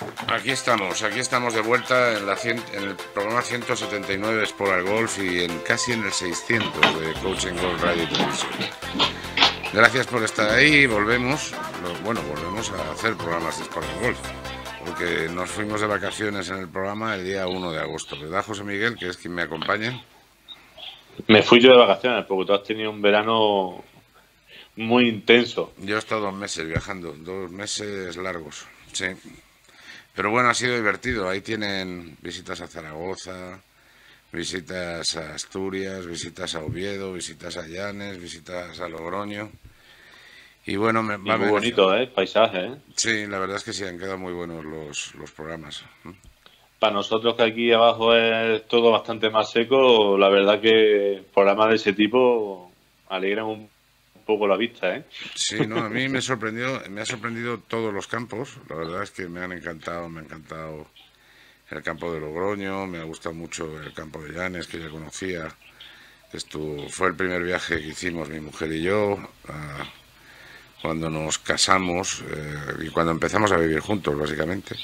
Aquí estamos de vuelta en el programa 179 de Sport al Golf y casi en el 600 de Coaching Golf Radio y Televisión. Gracias por estar ahí, volvemos a hacer programas de Sport al Golf, porque nos fuimos de vacaciones en el programa el día 1 de agosto, ¿verdad, José Miguel, que es quien me acompaña? Me fui yo de vacaciones porque tú has tenido un verano muy intenso. Yo he estado 2 meses viajando, 2 meses largos, sí. Pero bueno, ha sido divertido. Ahí tienen visitas a Zaragoza, visitas a Asturias, visitas a Oviedo, visitas a Llanes, visitas a Logroño. Y bueno, Y muy bonito, ¿eh? Paisaje, ¿eh? Sí, la verdad es que sí, han quedado muy buenos los programas. Para nosotros que aquí abajo es todo bastante más seco, la verdad que programas de ese tipo alegran un poco la vista, ¿eh? Sí, no, a mí me ha sorprendido todos los campos. La verdad es que me ha encantado el campo de Logroño, me ha gustado mucho el campo de Llanes, que ya conocía. Fue el primer viaje que hicimos mi mujer y yo cuando nos casamos y cuando empezamos a vivir juntos, básicamente.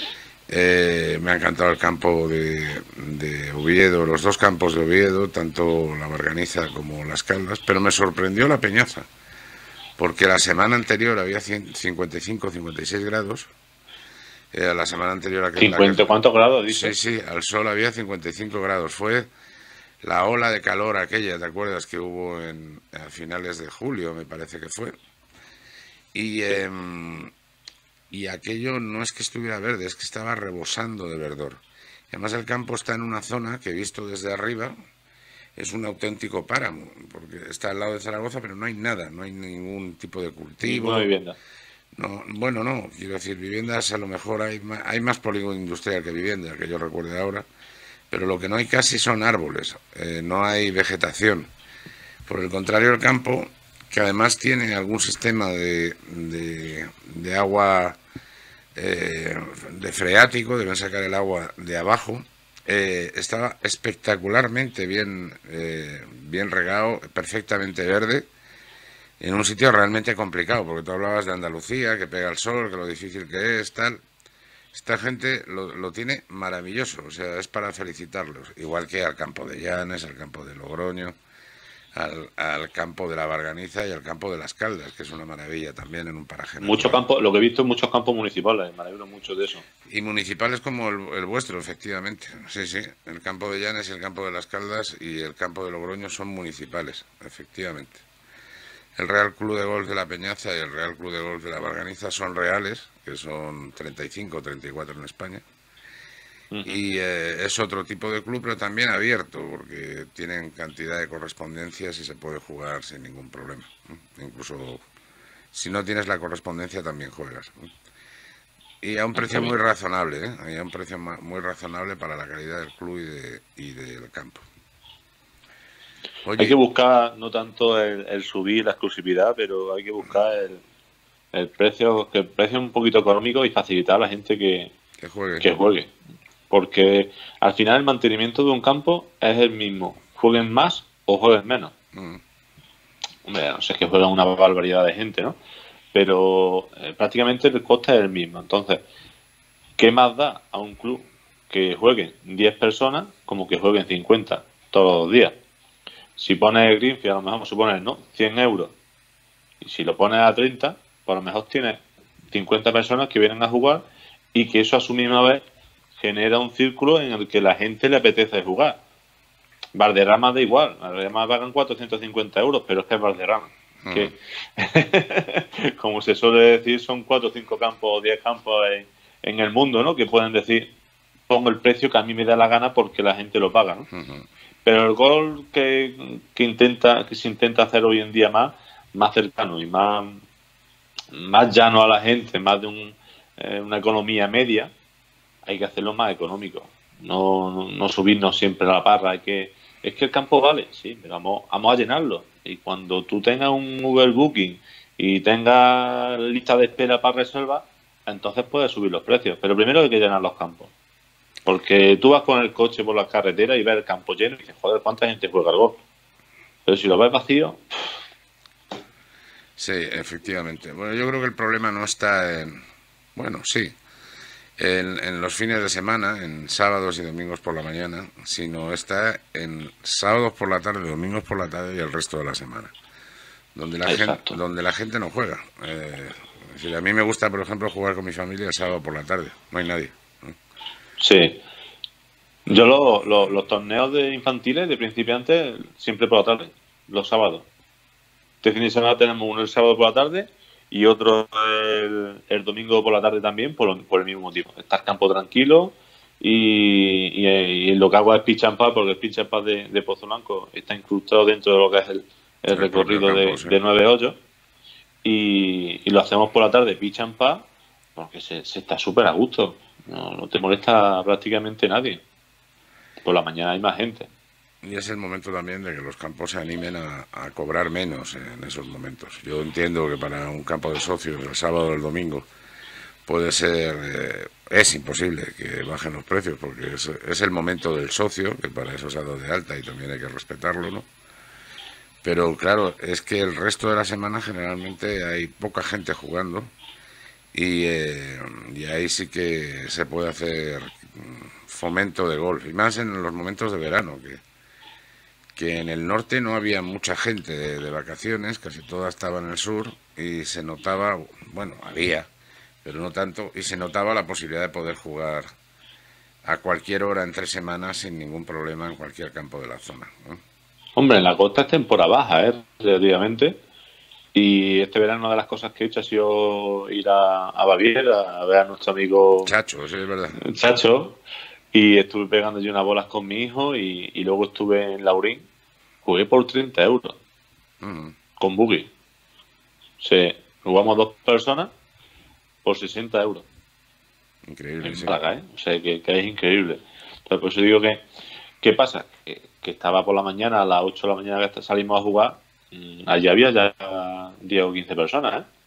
Me ha encantado el campo de Oviedo, los dos campos de Oviedo, tanto la Barganiza como las Caldas, pero me sorprendió la Peñaza, porque la semana anterior había 55, 56 grados. La semana anterior a ¿50 cuántos grados, sí, dices? sí, al sol había 55 grados. Fue la ola de calor aquella, ¿te acuerdas? Que hubo a finales de julio, me parece que fue. Y, Sí. y aquello no es que estuviera verde, es que estaba rebosando de verdor. Además el campo está en una zona que, visto desde arriba, es un auténtico páramo, porque está al lado de Zaragoza, pero no hay nada, no hay ningún tipo de Ninguna cultivo. vivienda. No, bueno, no, quiero decir, viviendas a lo mejor hay más polígono industrial que vivienda, que yo recuerde ahora, pero lo que no hay casi son árboles, no hay vegetación. Por el contrario, el campo, que además tiene algún sistema de agua de freático, deben sacar el agua de abajo, estaba espectacularmente bien regado, perfectamente verde, en un sitio realmente complicado, porque tú hablabas de Andalucía, que pega el sol, que lo difícil que es, tal. Esta gente lo tiene maravilloso, o sea, es para felicitarlos, igual que al campo de Llanes, al campo de Logroño, al campo de la Barganiza y al campo de las Caldas, que es una maravilla también en un paraje Mucho natural. campo, lo que he visto en muchos campos municipales, me alegro mucho de eso. Y municipales como el vuestro, efectivamente. Sí, sí, el campo de Llanes, el campo de las Caldas y el campo de Logroño son municipales, efectivamente. El Real Club de Golf de la Peñaza y el Real Club de Golf de la Barganiza son reales, que son 35 o 34 en España. Ujú. Y es otro tipo de club, pero también abierto, porque tienen cantidad de correspondencias y se puede jugar sin ningún problema. Incluso si no tienes la correspondencia también juegas. Y a un Qué precio muy bien. razonable, ¿eh? Y a un precio muy razonable para la calidad del club y del campo. Hay que Oye, buscar no tanto el subir la exclusividad, pero hay que buscar el precio, que el precio es un poquito económico y facilitar a la gente que juegue. que juegue. Porque al final el mantenimiento de un campo es el mismo. Jueguen más o jueguen menos. Mm, Hombre, no sé, es que juegan una barbaridad de gente, ¿no? Pero prácticamente el coste es el mismo. Entonces, ¿qué más da a un club que jueguen 10 personas como que jueguen 50 todos los días? Si pones el Greenfield, a lo mejor supones, ¿no? 100 euros. Y si lo pones a 30, pues a lo mejor tienes 50 personas que vienen a jugar y que eso a su misma vez genera un círculo en el que la gente le apetece jugar. Valderrama da igual, Valderrama pagan 450 euros, pero es que es Valderrama. mm, Que, como se suele decir, son 4 o 5 campos o 10 campos en el mundo, ¿no? Que pueden decir, pongo el precio que a mí me da la gana porque la gente lo paga, ¿no? mm. Pero el gol que se intenta hacer hoy en día más cercano y más llano a la gente, más de una economía media, hay que hacerlo más económico. No subirnos siempre a la parra. Es que el campo vale, sí, pero vamos a llenarlo. Y cuando tú tengas un Uber Booking y tengas lista de espera para reserva, entonces puedes subir los precios. Pero primero hay que llenar los campos. Porque tú vas con el coche por las carreteras y ves el campo lleno y dices, joder, ¿cuánta gente juega al golf? Pero si lo ves vacío, Sí, efectivamente. Bueno, yo creo que el problema no está en... Bueno, sí. en los fines de semana, en sábados y domingos por la mañana, sino está en sábados por la tarde, domingos por la tarde y el resto de la semana, donde la gente no juega. Es decir, a mí me gusta, por ejemplo, jugar con mi familia el sábado por la tarde, no hay nadie. Sí. Yo los torneos de infantiles, de principiantes, siempre por la tarde, los sábados. Este fin de semana tenemos uno el sábado por la tarde y otro el domingo por la tarde también, por el mismo motivo. Estar campo tranquilo y lo que hago es pitch and putt, porque el pitch and putt de Pozo Blanco está incrustado dentro de lo que es el recorrido campo, de 9 hoyos. Y lo hacemos por la tarde, pitch and putt, porque se está súper a gusto. No te molesta prácticamente nadie. Por la mañana hay más gente. Y es el momento también de que los campos se animen a cobrar menos en esos momentos. Yo entiendo que para un campo de socios el sábado o el domingo puede ser, es imposible que bajen los precios, porque es el momento del socio, que para eso se ha dado de alta y también hay que respetarlo, ¿no? Pero claro, es que el resto de la semana generalmente hay poca gente jugando y ahí sí que se puede hacer fomento de golf, y más en los momentos de verano, que en el norte no había mucha gente de vacaciones, casi toda estaba en el sur y se notaba, bueno, había, pero no tanto, y se notaba la posibilidad de poder jugar a cualquier hora entre semanas sin ningún problema en cualquier campo de la zona, ¿no? Hombre, en la costa es temporada baja, relativamente. Y este verano una de las cosas que he hecho ha sido ir a Baviera a ver a nuestro amigo Chacho, sí, es verdad. Chacho. Y estuve pegando yo unas bolas con mi hijo y luego estuve en Laurín. Jugué por 30 euros. Con buggy. Jugamos 2 personas por 60 euros. Increíble, en Praga, ¿eh? O sea, que es increíble. Entonces, por eso digo que, ¿qué pasa? Que estaba por la mañana, a las 8 de la mañana que salimos a jugar, allí había ya 10 o 15 personas, ¿eh?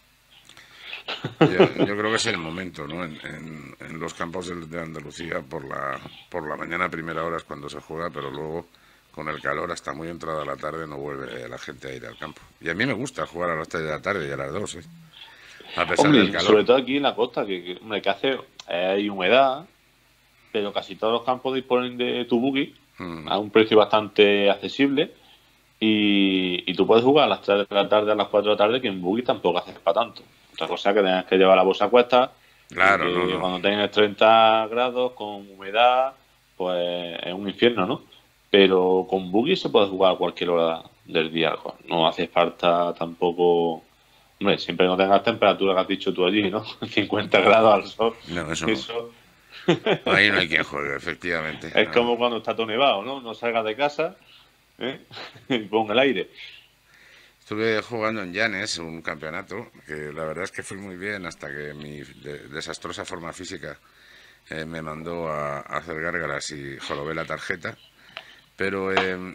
Yo creo que es el momento, ¿no? En los campos de Andalucía por la mañana a primera hora es cuando se juega, pero luego con el calor hasta muy entrada la tarde no vuelve la gente a ir al campo. Y a mí me gusta jugar a las 3 de la tarde y a las 2, ¿eh? A pesar del calor. Sobre todo aquí en la costa, que hace, hay humedad, pero casi todos los campos disponen de tu buggy a un precio bastante accesible y tú puedes jugar a las 3 de la tarde, a las 4 de la tarde, que en buggy tampoco haces para tanto. Otra cosa es que tengas que llevar la bolsa a cuesta. Claro, Cuando tengas 30 grados con humedad, pues es un infierno, ¿no? Pero con buggy se puede jugar a cualquier hora del día. No hace falta tampoco... Hombre, siempre no tengas temperatura que has dicho tú allí, ¿no? 50 grados al sol. No, eso no. Ahí no hay quien juegue, efectivamente. Es como cuando está todo nevado, ¿no? No salgas de casa, y pon el aire. Estuve jugando en Llanes un campeonato que la verdad es que fue muy bien hasta que mi desastrosa forma física me mandó a hacer gárgaras y jorobé la tarjeta. Pero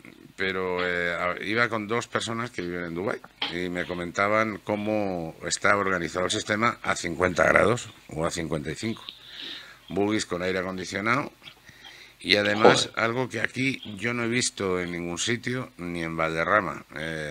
iba con 2 personas que viven en Dubái y me comentaban cómo está organizado el sistema a 50 grados o a 55. Buggies con aire acondicionado y además algo que aquí yo no he visto en ningún sitio, ni en Valderrama.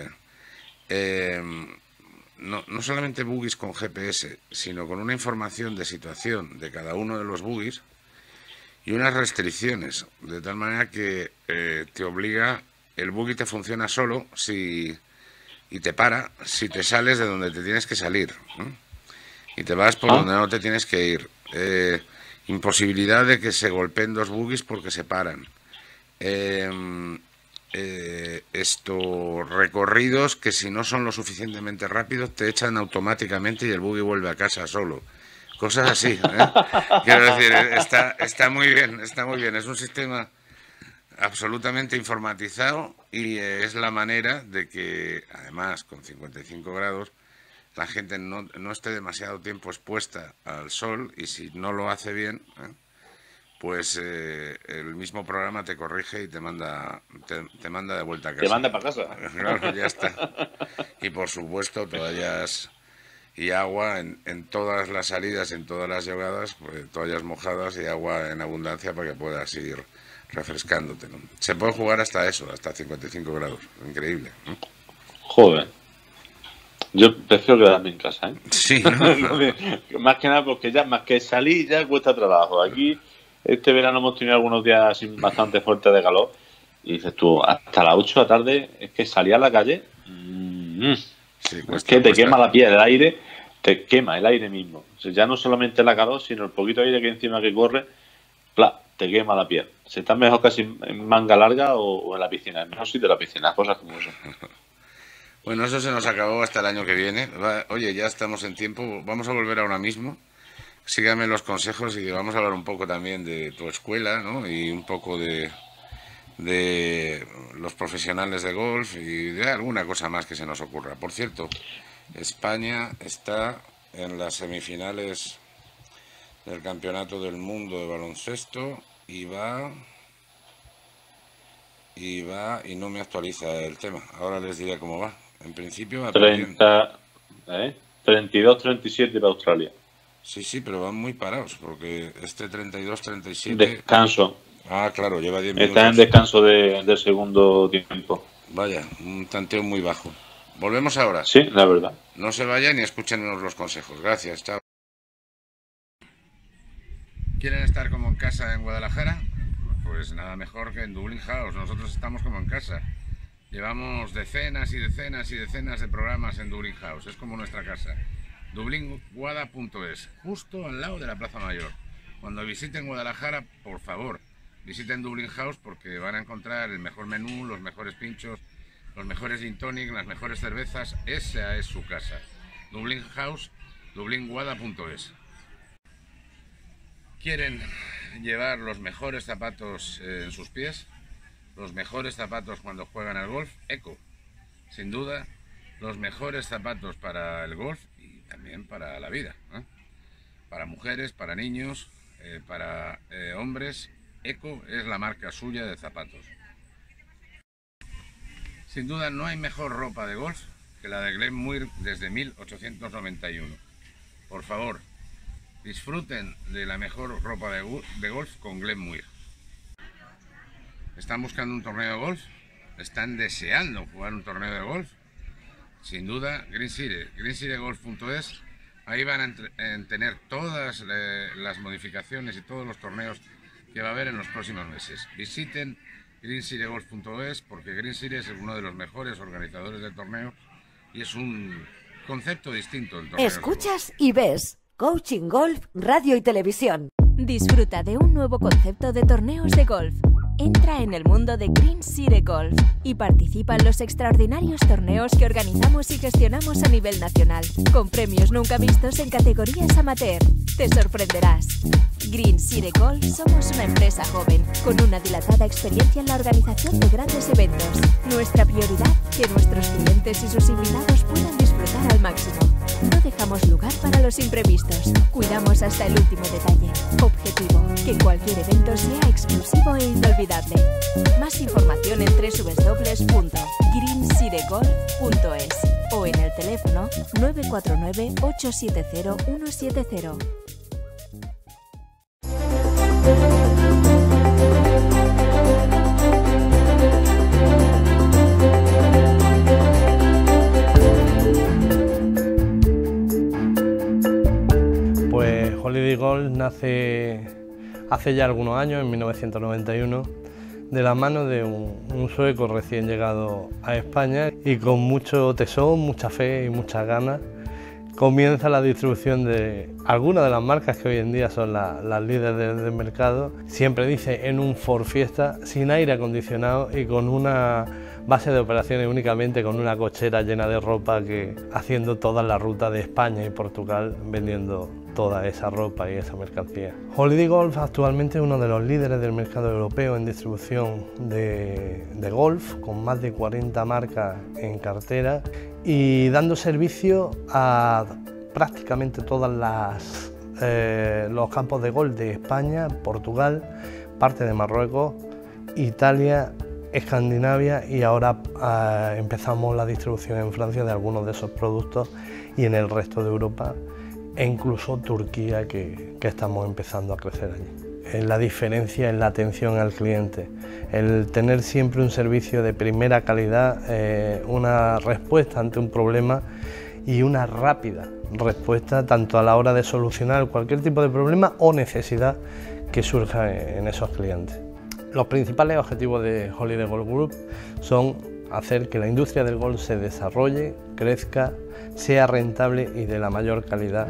No solamente buggies con GPS, sino con una información de situación de cada uno de los buggies y unas restricciones, de tal manera que te obliga, el buggy te funciona solo y te para si te sales de donde te tienes que salir, ¿no? Y te vas por donde no te tienes que ir. Imposibilidad de que se golpeen 2 buggies porque se paran. Recorridos que si no son lo suficientemente rápidos te echan automáticamente y el buggy vuelve a casa solo. Cosas así, ¿eh? Quiero decir, está muy bien, está muy bien. Es un sistema absolutamente informatizado y es la manera de que, además, con 55 grados, la gente no esté demasiado tiempo expuesta al sol y si no lo hace bien, pues el mismo programa te corrige y te manda de vuelta a casa. Te manda para casa. Claro, ya está. Y por supuesto, toallas y agua en todas las salidas, en todas las llegadas, pues, toallas mojadas y agua en abundancia para que puedas ir refrescándote, ¿no? Se puede jugar hasta eso, hasta 55 grados. Increíble, ¿no? Joder. Yo prefiero quedarme en casa, ¿eh? Sí, ¿no? Más que nada porque ya, más que salir, ya cuesta trabajo. Aquí, este verano hemos tenido algunos días así bastante fuertes de calor. Y dices tú, hasta las 8 de la tarde, es que salir a la calle, Sí, es que te quema la piel, el aire, te quema el aire mismo. O sea, ya no solamente la calor, sino el poquito aire que encima que corre, te quema la piel. Se está mejor casi en manga larga o en la piscina. Es mejor si de la piscina, cosas como eso. Bueno, eso se nos acabó hasta el año que viene. Oye, ya estamos en tiempo. Vamos a volver ahora mismo. Sígame los consejos y vamos a hablar un poco también de tu escuela, ¿no? Y un poco de los profesionales de golf y de alguna cosa más que se nos ocurra. Por cierto, España está en las semifinales del Campeonato del Mundo de Baloncesto y no me actualiza el tema. Ahora les diré cómo va. En principio va 32-37 para Australia. Sí, pero van muy parados porque este 32-37... Descanso. Ah, claro, lleva 10 minutos. Está en descanso del segundo tiempo. Vaya, un tanteo muy bajo. Volvemos ahora. Sí, la verdad. No se vayan y escúchenos los consejos. Gracias, chao. ¿Quieren estar como en casa en Guadalajara? Pues nada mejor que en Dublin House. Nosotros estamos como en casa. Llevamos decenas y decenas y decenas de programas en Dublin House. Es como nuestra casa. dublinguada.es, justo al lado de la Plaza Mayor. Cuando visiten Guadalajara, por favor, visiten Dublin House porque van a encontrar el mejor menú, los mejores pinchos, los mejores gin tonic, las mejores cervezas. Esa es su casa. Dublin House, dublinguada.es. ¿Quieren llevar los mejores zapatos en sus pies? Los mejores zapatos cuando juegan al golf. Eco, sin duda, los mejores zapatos para el golf y también para la vida, ¿eh? Para mujeres, para niños, para hombres. Eco es la marca suya de zapatos. Sin duda no hay mejor ropa de golf que la de Glenn Muir desde 1891. Por favor, disfruten de la mejor ropa de golf con Glenn Muir. ¿Están buscando un torneo de golf? ¿Están deseando jugar un torneo de golf? Sin duda, Green City, greencitygolf.es. Ahí van a tener todas las modificaciones y todos los torneos que va a haber en los próximos meses. Visiten greencitygolf.es porque Green City es uno de los mejores organizadores de torneos y es un concepto distinto del torneo. Escuchas y ves Coaching Golf, Radio y Televisión. Disfruta de un nuevo concepto de torneos de golf. Entra en el mundo de Green City Golf y participa en los extraordinarios torneos que organizamos y gestionamos a nivel nacional, con premios nunca vistos en categorías amateur. Te sorprenderás. Green City Golf somos una empresa joven, con una dilatada experiencia en la organización de grandes eventos. Nuestra prioridad, que nuestros clientes y sus invitados puedan disfrutar al máximo. No dejamos lugar para los imprevistos. Cuidamos hasta el último detalle. Objetivo, que cualquier evento sea exclusivo e inolvidable. Más información en www.greencitygolf.es o en el teléfono 949 870 170. Pues Holiday Golf nace hace ya algunos años, en 1991, de la mano de un sueco recién llegado a España y con mucho tesón, mucha fe y muchas ganas comienza la distribución de algunas de las marcas que hoy en día son las líderes del mercado. Siempre dice en un Ford Fiesta, sin aire acondicionado y con una base de operaciones únicamente con una cochera llena de ropa, que haciendo toda la ruta de España y Portugal vendiendo toda esa ropa y esa mercancía. Holiday Golf actualmente es uno de los líderes del mercado europeo en distribución de golf, con más de 40 marcas en cartera y dando servicio a prácticamente todos los campos de golf de España, Portugal, parte de Marruecos, Italia, Escandinavia y ahora empezamos la distribución en Francia de algunos de esos productos y en el resto de Europa e incluso Turquía, que estamos empezando a crecer allí. La diferencia en la atención al cliente, el tener siempre un servicio de primera calidad, una respuesta ante un problema y una rápida respuesta tanto a la hora de solucionar cualquier tipo de problema o necesidad que surja en esos clientes. Los principales objetivos de Holiday Golf Group son hacer que la industria del golf se desarrolle, crezca, sea rentable y de la mayor calidad.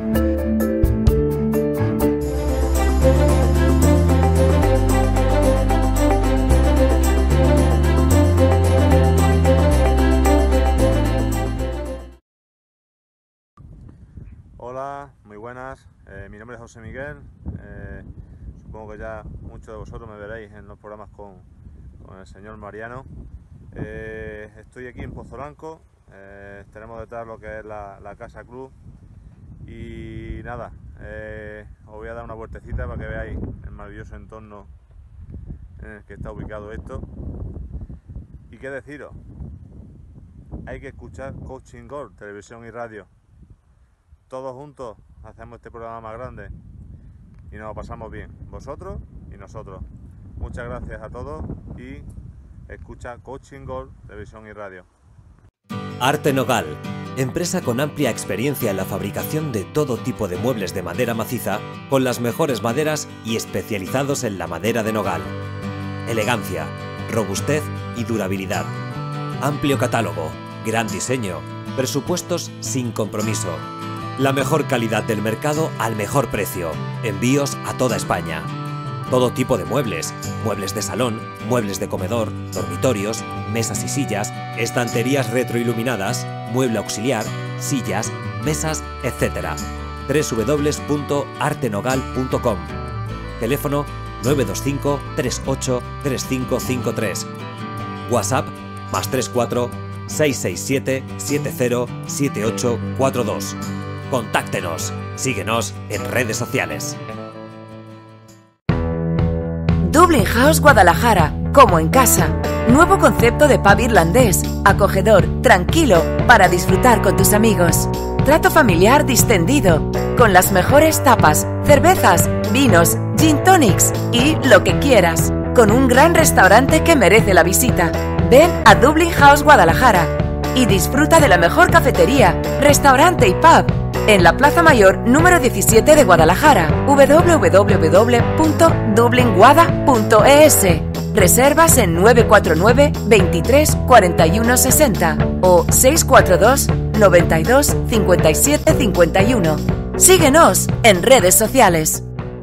Hola, muy buenas, mi nombre es José Miguel, supongo que ya muchos de vosotros me veréis en los programas con el señor Mariano. Estoy aquí en Pozolanco, tenemos detrás lo que es la Casa Club y nada, os voy a dar una vueltecita para que veáis el maravilloso entorno en el que está ubicado esto. Y qué deciros, hay que escuchar Coaching Golf, televisión y radio. Todos juntos hacemos este programa más grande y nos lo pasamos bien, vosotros y nosotros. Muchas gracias a todos y escucha Coaching Golf, televisión y radio. Arte Nogal, empresa con amplia experiencia en la fabricación de todo tipo de muebles de madera maciza, con las mejores maderas y especializados en la madera de nogal. Elegancia, robustez y durabilidad. Amplio catálogo, gran diseño, presupuestos sin compromiso. La mejor calidad del mercado al mejor precio. Envíos a toda España. Todo tipo de muebles. Muebles de salón, muebles de comedor, dormitorios, mesas y sillas, estanterías retroiluminadas, mueble auxiliar, sillas, mesas, etc. www.artenogal.com. Teléfono 925 38 3553. WhatsApp +34 667 70 7842. Contáctenos, síguenos en redes sociales. Dublin House Guadalajara, como en casa. Nuevo concepto de pub irlandés, acogedor, tranquilo, para disfrutar con tus amigos. Trato familiar distendido, con las mejores tapas, cervezas, vinos, gin tonics y lo que quieras. Con un gran restaurante que merece la visita. Ven a Dublin House Guadalajara y disfruta de la mejor cafetería, restaurante y pub en la Plaza Mayor número 17 de Guadalajara, www.dublinguada.es. Reservas en 949 23 41 60 o 642 92 57 51. Síguenos en redes sociales.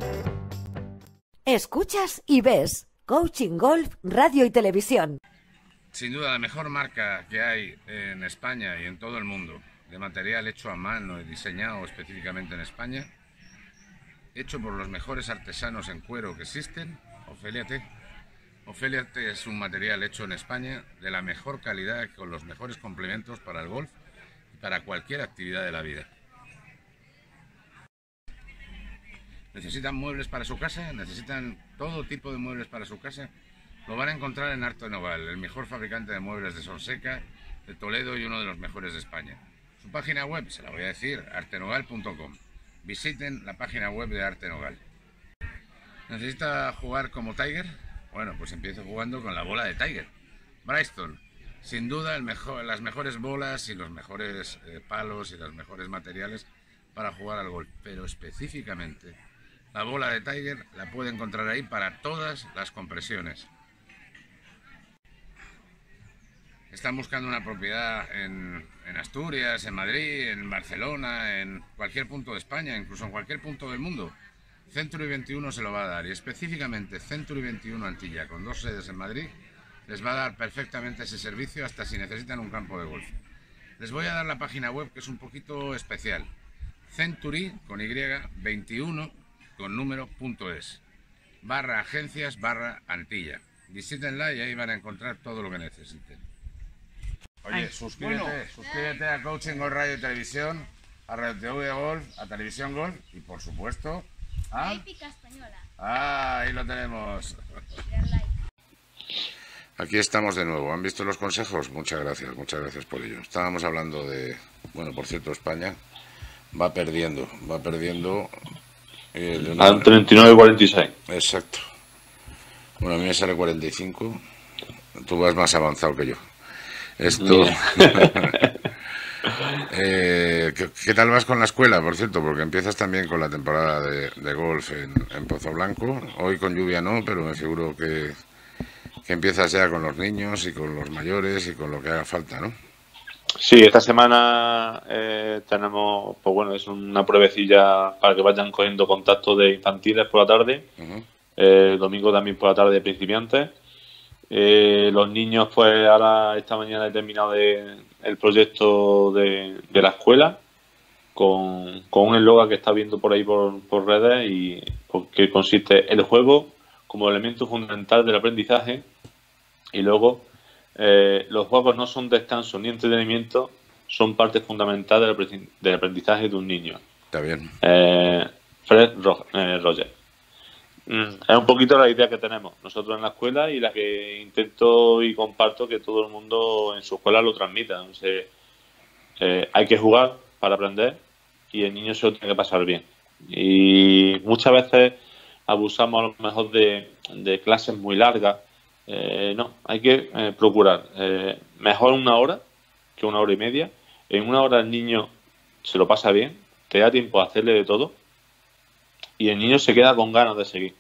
Escuchas y ves Coaching Golf, Radio y Televisión. Sin duda la mejor marca que hay en España y en todo el mundo de material hecho a mano y diseñado específicamente en España, hecho por los mejores artesanos en cuero que existen, Ofelia T. Ofelia T es un material hecho en España de la mejor calidad, con los mejores complementos para el golf y para cualquier actividad de la vida. ¿Necesitan muebles para su casa? ¿Necesitan todo tipo de muebles para su casa? Lo van a encontrar en Arte Nogal, el mejor fabricante de muebles de Sonseca, de Toledo y uno de los mejores de España. Su página web, se la voy a decir, artenogal.com. Visiten la página web de Arte Nogal. ¿Necesita jugar como Tiger? Bueno, pues empiece jugando con la bola de Tiger. Bristol, sin duda las mejores bolas y los mejores palos y los mejores materiales para jugar al golf. Pero específicamente, la bola de Tiger la puede encontrar ahí para todas las compresiones. Están buscando una propiedad en Asturias, en Madrid, en Barcelona, en cualquier punto de España, incluso en cualquier punto del mundo. Century 21 se lo va a dar, y específicamente Century 21 Antilla, con 2 sedes en Madrid, les va a dar perfectamente ese servicio hasta si necesitan un campo de golf. Les voy a dar la página web, que es un poquito especial. Century, con Y, 21, con número.es, /agencias/Antilla. Visítenla y ahí van a encontrar todo lo que necesiten. Oye, suscríbete a Coaching Golf Radio y Televisión, a Radio TV Golf, a Televisión Golf y por supuesto a Épica Española. Ahí lo tenemos. Aquí estamos de nuevo. ¿Han visto los consejos? Muchas gracias por ello. Estábamos hablando de, bueno, por cierto, España va perdiendo al 39-46. Exacto. Bueno, a mí me sale 45. Tú vas más avanzado que yo. Esto ¿Qué tal vas con la escuela, por cierto? Porque empiezas también con la temporada de golf en Pozo Blanco. Hoy con lluvia no, pero me figuro que empiezas ya con los niños y con los mayores y con lo que haga falta, ¿no? Sí, esta semana tenemos, pues bueno, es una pruebecilla para que vayan cogiendo contacto de infantiles por la tarde. El domingo también por la tarde de principiantes. Los niños, pues ahora esta mañana he terminado el proyecto de la escuela con un eslogan que está viendo por ahí por redes y que consiste el juego como elemento fundamental del aprendizaje. Y luego los juegos no son descanso ni entretenimiento, son parte fundamental del aprendizaje de un niño. Está bien. Fred Rogers. Es un poquito la idea que tenemos nosotros en la escuela y la que intento y comparto que todo el mundo en su escuela lo transmita. Entonces, hay que jugar para aprender y el niño se lo tiene que pasar bien. Y muchas veces abusamos a lo mejor de clases muy largas. No, hay que procurar mejor una hora que una hora y media. En una hora el niño se lo pasa bien, te da tiempo a hacerle de todo y el niño se queda con ganas de seguir.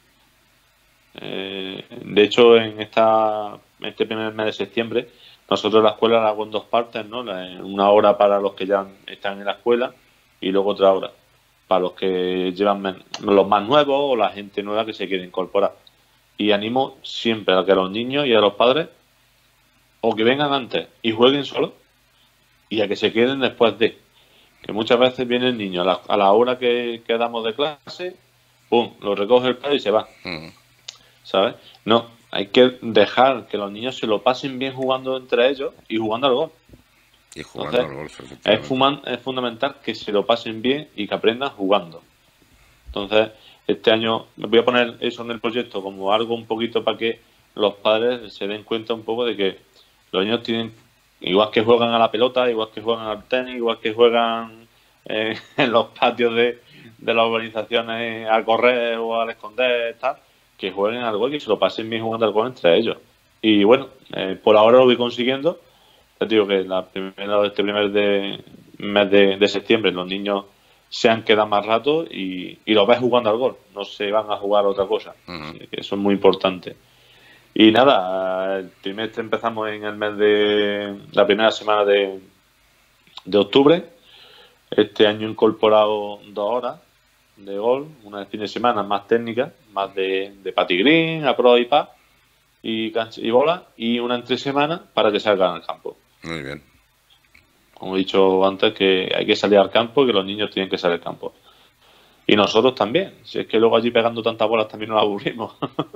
De hecho, en este primer mes de septiembre, nosotros la escuela la hago en dos partes, ¿no? Una hora para los que ya están en la escuela y luego otra hora para los que llevan los más nuevos o la gente nueva que se quiere incorporar. Y animo siempre a que a los niños y a los padres o que vengan antes y jueguen solos y a que se queden después de. Que muchas veces viene el niño a la hora que damos de clase, pum, lo recoge el padre y se va. ¿Sabes? No, hay que dejar que los niños se lo pasen bien jugando entre ellos y jugando al golf. Y jugando al golf, es fundamental que se lo pasen bien y que aprendan jugando. Entonces, este año me voy a poner eso en el proyecto como algo un poquito para que los padres se den cuenta un poco de que los niños tienen, igual que juegan a la pelota, igual que juegan al tenis, igual que juegan en los patios de las urbanizaciones a correr o al esconder, tal, que jueguen al golf y se lo pasen bien jugando al golf entre ellos. Y bueno, por ahora lo voy consiguiendo. Te digo que este primer mes de septiembre los niños se han quedado más rato y los ves jugando al golf, no se van a jugar a otra cosa. Así que eso es muy importante. Y nada, el trimestre empezamos en el mes de la primera semana de octubre. Este año he incorporado 2 horas de golf, una de fin de semana más técnica, más de patty green, approach y pad y bola, y una entre semana para que salgan al campo. Muy bien. Como he dicho antes, que hay que salir al campo y que los niños tienen que salir al campo. Y nosotros también. Si es que luego allí pegando tantas bolas también nos aburrimos.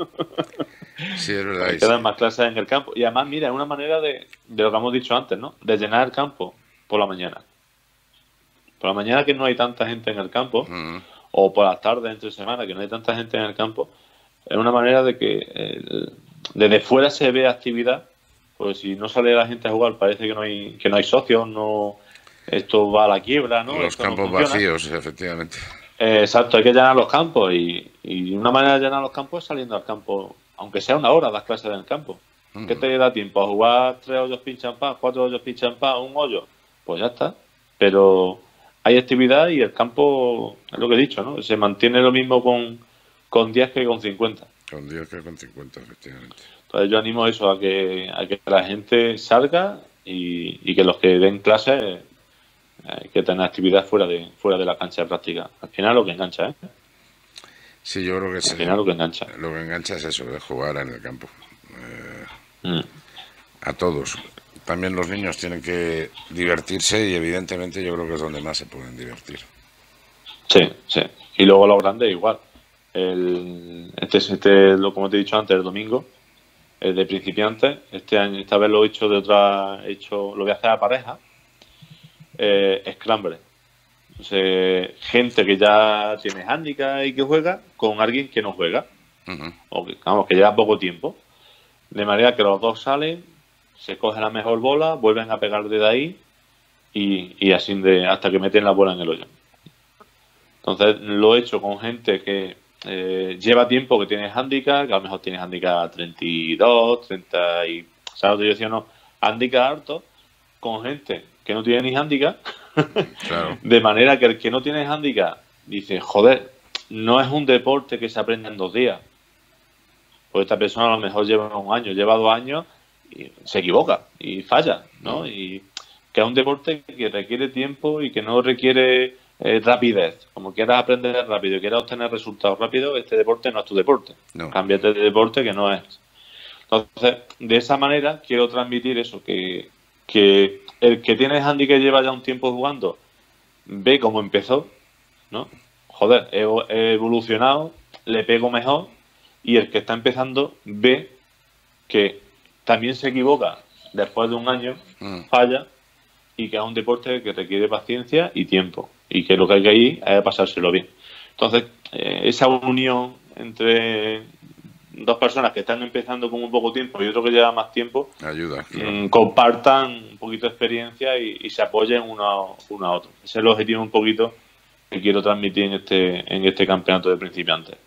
Sí, es verdad. Hay que dar más clases en el campo. Y además, mira, es una manera de lo que hemos dicho antes, ¿no? De llenar el campo por la mañana. Por la mañana que no hay tanta gente en el campo, o por las tardes entre semana que no hay tanta gente en el campo, es una manera de que desde fuera se ve actividad. Pues si no sale la gente a jugar parece que no hay socios, no, esto va a la quiebra, ¿no? Los campos vacíos, efectivamente. Exacto, hay que llenar los campos y una manera de llenar los campos es saliendo al campo, aunque sea una hora las clases en el campo. ¿Qué te da tiempo? ¿A jugar 3 hoyos pinch and pad, 4 hoyos pinch and pad, un hoyo? Pues ya está. Pero hay actividad y el campo, es lo que he dicho, ¿no? Se mantiene lo mismo con 10 que con 50. Con 10 que con 50, efectivamente. Entonces yo animo eso a que la gente salga y que los que den clases hay que tener actividad fuera de la cancha de práctica. Al final lo que engancha, ¿eh? Sí, yo creo que sí. Al final lo que engancha. Lo que engancha es eso, de jugar en el campo. A todos. También los niños tienen que divertirse y evidentemente yo creo que es donde más se pueden divertir. Sí, sí. Y luego los grandes igual. Como te he dicho antes, el domingo, el de principiantes. Esta vez lo he hecho lo voy a hacer a pareja. Scramble. Entonces, gente que ya tiene handicap y que juega con alguien que no juega. O que lleva poco tiempo. De manera que los dos salen, se coge la mejor bola, vuelven a pegar desde ahí y así hasta que meten la bola en el hoyo. Entonces lo he hecho con gente que lleva tiempo, que tiene handicap, que a lo mejor tiene handicap 32, 30 y... ¿Sabes lo que yo decía? No, handicap alto, con gente que no tiene ni hándicap, Claro. de manera que el que no tiene hándicap dice, joder, no es un deporte que se aprende en 2 días. Pues esta persona a lo mejor lleva 1 año, lleva 2 años y se equivoca y falla, ¿no? Y que es un deporte que requiere tiempo y que no requiere rapidez. Como quieras aprender rápido y quieras obtener resultados rápidos, este deporte no es tu deporte. No. Cámbiate de deporte que no es. Entonces, de esa manera quiero transmitir eso, que el que tiene handicap lleva ya un tiempo jugando, ve cómo empezó, ¿no? Joder, he evolucionado, le pego mejor, y el que está empezando ve que también se equivoca después de 1 año, falla, y que es un deporte que requiere paciencia y tiempo, y que lo que hay que ir es pasárselo bien. Entonces, esa unión entre 2 personas que están empezando con un poco tiempo y otro que lleva más tiempo, Ayuda, claro. compartan un poquito de experiencia y se apoyen uno a otro. Ese es el objetivo un poquito que quiero transmitir en este campeonato de principiantes.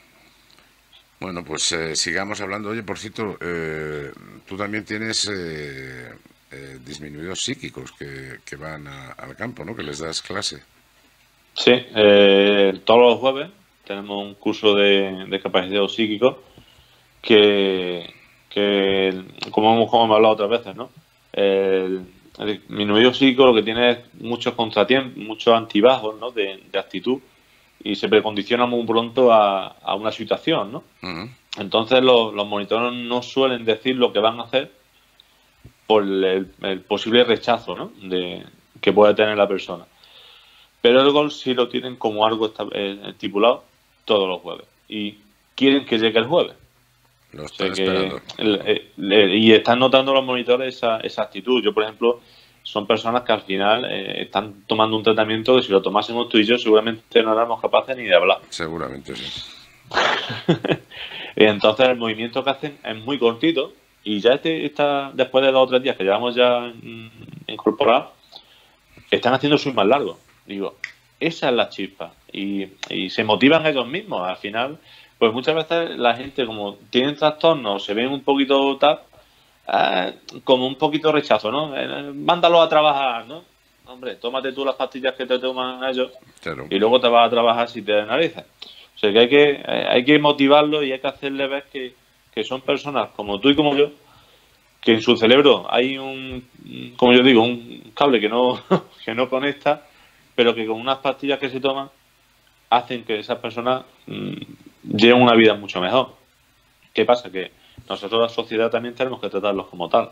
Bueno, pues sigamos hablando. Oye, por cierto, tú también tienes disminuidos psíquicos que van al campo, ¿no? Que les das clase. Sí, todos los jueves tenemos un curso de discapacidad psíquico que como hemos hablado otras veces, ¿no? El disminuido psíquico lo que tiene es muchos contratiempos, muchos antibajos, ¿no? de actitud, y se precondiciona muy pronto a una situación, ¿no? Entonces los monitores no suelen decir lo que van a hacer por el posible rechazo, ¿no? que puede tener la persona. Pero el gol sí lo tienen como algo estipulado todos los jueves. Y quieren que llegue el jueves. Lo están esperando. Y están notando los monitores esa actitud. Yo, por ejemplo, son personas que al final están tomando un tratamiento que si lo tomásemos tú y yo seguramente no éramos capaces ni de hablar. Seguramente sí. Y entonces el movimiento que hacen es muy cortito y ya está después de 2 o 3 días que llevamos ya incorporados, están haciendo swing más largos. Digo, esa es la chispa. Y se motivan ellos mismos. Al final, pues muchas veces la gente, como tienen trastornos, se ven un poquito tal, como un poquito rechazo, ¿no? Mándalo a trabajar, ¿no? Hombre, tómate tú las pastillas que te toman ellos, claro, y luego te vas a trabajar si te da narices. O sea que hay que motivarlo y hay que hacerle ver que son personas como tú y como yo, que en su cerebro hay como yo digo, un cable que no conecta, pero que con unas pastillas que se toman hacen que esas personas lleven una vida mucho mejor. ¿Qué pasa? Que nosotros, la sociedad, también tenemos que tratarlos como tal.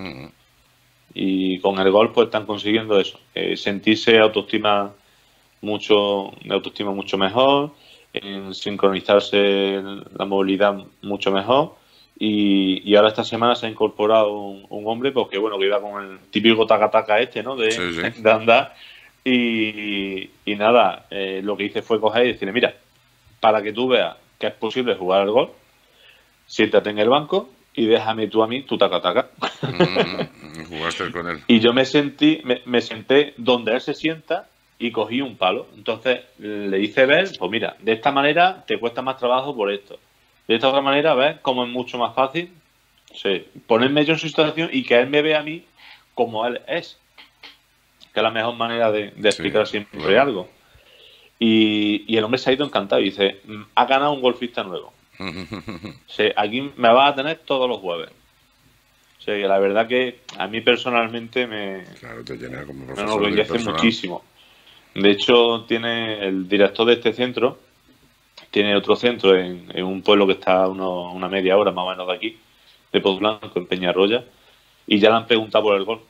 Y con el golf pues están consiguiendo eso, sentirse autoestima mucho mejor, en sincronizarse la movilidad mucho mejor. Y ahora esta semana se ha incorporado un hombre pues que iba con el típico taca-taca ¿no? De andar. Y nada, lo que hice fue coger y decirle, mira, para que tú veas que es posible jugar al golf, siéntate en el banco y déjame tú a mí tu taca-taca. Jugaste con él. Y yo me senté donde él se sienta y cogí un palo. Entonces le hice ver, pues mira, de esta manera te cuesta más trabajo por esto. De esta otra manera, ves cómo es mucho más fácil, sí, ponerme yo en su situación y que él me vea a mí como él es. Que es la mejor manera de explicar siempre algo. Y el hombre se ha ido encantado y dice, ha ganado un golfista nuevo. O sea, aquí me vas a tener todos los jueves. O sea, que la verdad que a mí personalmente te llena como profesor, me enorgullece muchísimo. De hecho, tiene el director de este centro, tiene otro centro en un pueblo que está a una media hora más o menos de aquí, de Pozblanco, en Peñarroya, y ya le han preguntado por el golf.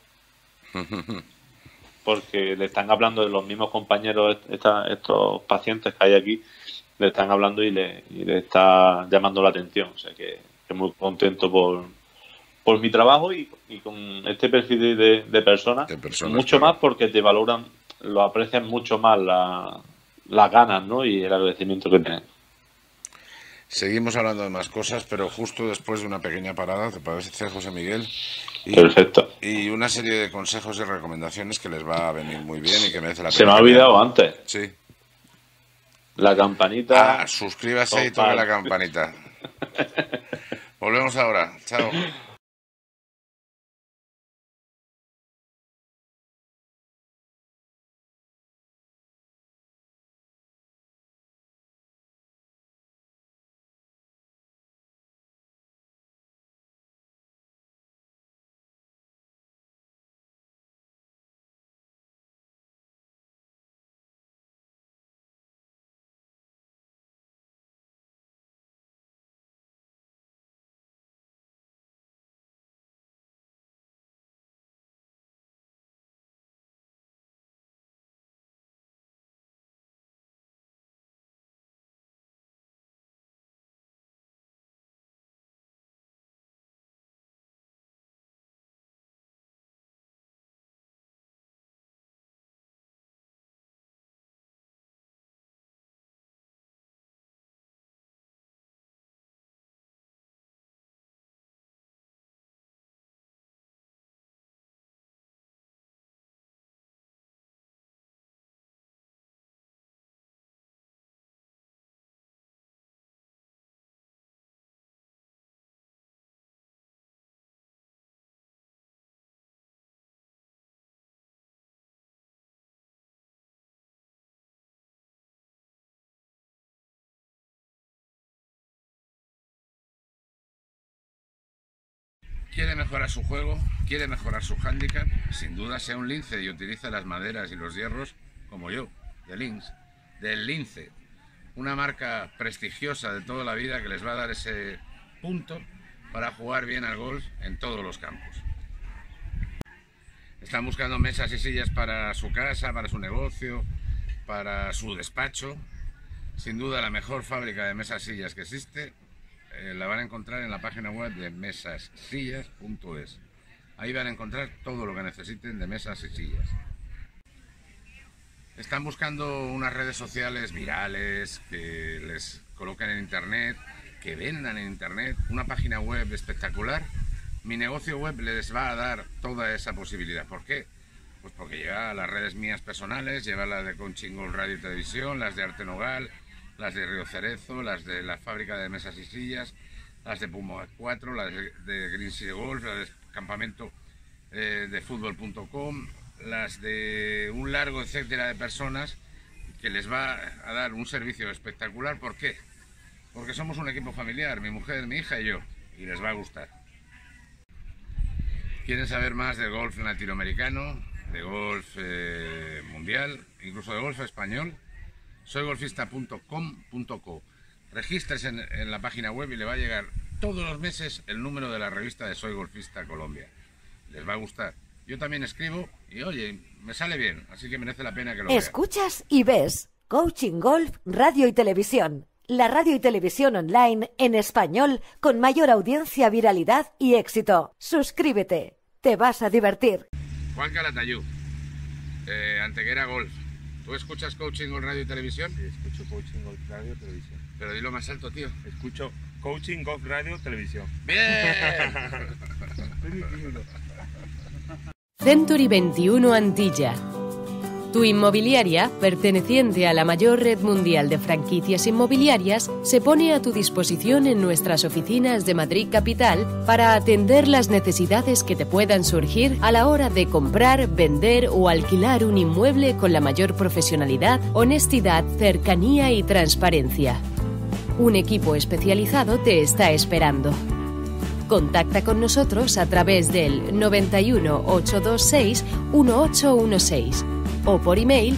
Porque le están hablando de los mismos compañeros, estos pacientes que hay aquí, le están hablando y le está llamando la atención. O sea que muy contento por mi trabajo y con este perfil de personas, mucho más porque te valoran, lo aprecian mucho más las ganas, ¿no? Y el agradecimiento que tienen. Seguimos hablando de más cosas, pero justo después de una pequeña parada, ¿te parece, José Miguel? Perfecto. Y una serie de consejos y recomendaciones que les va a venir muy bien y que merece la pena. Se me ha olvidado antes. Sí. La campanita. Suscríbase y toque la campanita. Volvemos ahora. Chao. ¿Quiere mejorar su juego? ¿Quiere mejorar su hándicap? Sin duda sea un lince y utiliza las maderas y los hierros como yo, del Lince, una marca prestigiosa de toda la vida que les va a dar ese punto para jugar bien al golf en todos los campos. Están buscando mesas y sillas para su casa, para su negocio, para su despacho. Sin duda la mejor fábrica de mesas y sillas que existe la van a encontrar en la página web de mesassillas.es. Ahí van a encontrar todo lo que necesiten de mesas y sillas. Están buscando unas redes sociales virales que les coloquen en internet, que vendan en internet, una página web espectacular. Mi negocio web les va a dar toda esa posibilidad. ¿Por qué? Pues porque lleva las redes mías personales, lleva las de Coaching Golf Radio y Televisión, las de Arte Nogal, las de Río Cerezo, las de la fábrica de mesas y sillas, las de Puma 4, las de Green City Golf, las de campamento de fútbol.com, las de un largo etcétera de personas que les va a dar un servicio espectacular. ¿Por qué? Porque somos un equipo familiar, mi mujer, mi hija y yo, y les va a gustar. ¿Quieren saber más de golf latinoamericano, de golf mundial, incluso de golf español? soygolfista.com.co. Regístrese en la página web y le va a llegar todos los meses el número de la revista de Soy Golfista Colombia. Les va a gustar. Yo también escribo y oye, me sale bien, así que merece la pena que lo vea. Escuchas y ves Coaching Golf Radio y Televisión. La radio y televisión online en español con mayor audiencia, viralidad y éxito. Suscríbete, te vas a divertir. Juan Calatayud, Antequera Golf. ¿Tú escuchas Coaching Golf Radio y Televisión? Sí, escucho Coaching Golf Radio y Televisión. Pero dilo más alto, tío. Escucho Coaching Golf Radio Televisión. ¡Bien! Century 21 Antilla. Tu inmobiliaria, perteneciente a la mayor red mundial de franquicias inmobiliarias, se pone a tu disposición en nuestras oficinas de Madrid Capital para atender las necesidades que te puedan surgir a la hora de comprar, vender o alquilar un inmueble con la mayor profesionalidad, honestidad, cercanía y transparencia. Un equipo especializado te está esperando. Contacta con nosotros a través del 91 826 1816 o por email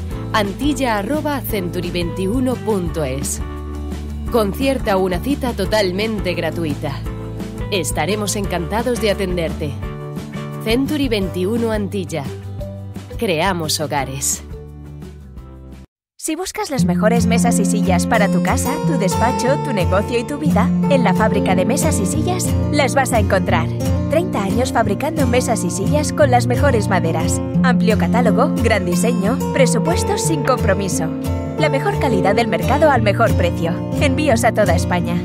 antilla@century21.es. Concierta una cita totalmente gratuita. Estaremos encantados de atenderte. Century 21 Antilla. Creamos hogares. Si buscas las mejores mesas y sillas para tu casa, tu despacho, tu negocio y tu vida, en la fábrica de mesas y sillas las vas a encontrar. 30 años fabricando mesas y sillas con las mejores maderas. Amplio catálogo, gran diseño, presupuestos sin compromiso. La mejor calidad del mercado al mejor precio. Envíos a toda España.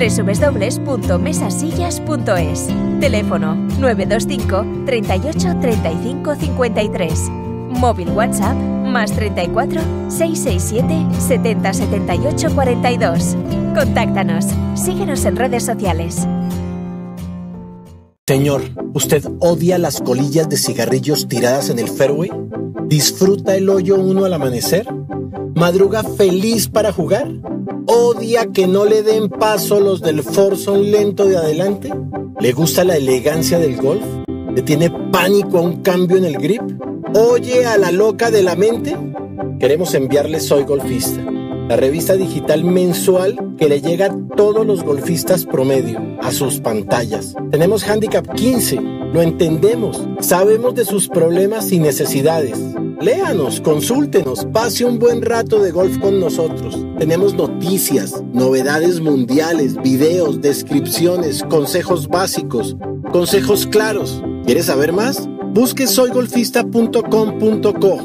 www.mesasillas.es. Teléfono 925 38 35 53. Móvil WhatsApp +34 667 70 78 42. Contáctanos. Síguenos en redes sociales. Señor, ¿usted odia las colillas de cigarrillos tiradas en el fairway? ¿Disfruta el hoyo 1 al amanecer? ¿Madruga feliz para jugar? ¿Odia que no le den paso los del foursome lento de adelante? ¿Le gusta la elegancia del golf? ¿Le tiene pánico a un cambio en el grip? ¿Oye a la loca de la mente? Queremos enviarle Soy Golfista, la revista digital mensual que le llega a todos los golfistas promedio, a sus pantallas. Tenemos Handicap 15, lo entendemos, sabemos de sus problemas y necesidades. Léanos, consúltenos, pase un buen rato de golf con nosotros. Tenemos noticias, novedades mundiales, videos, descripciones, consejos básicos, consejos claros. ¿Quieres saber más? Busque soygolfista.com.co,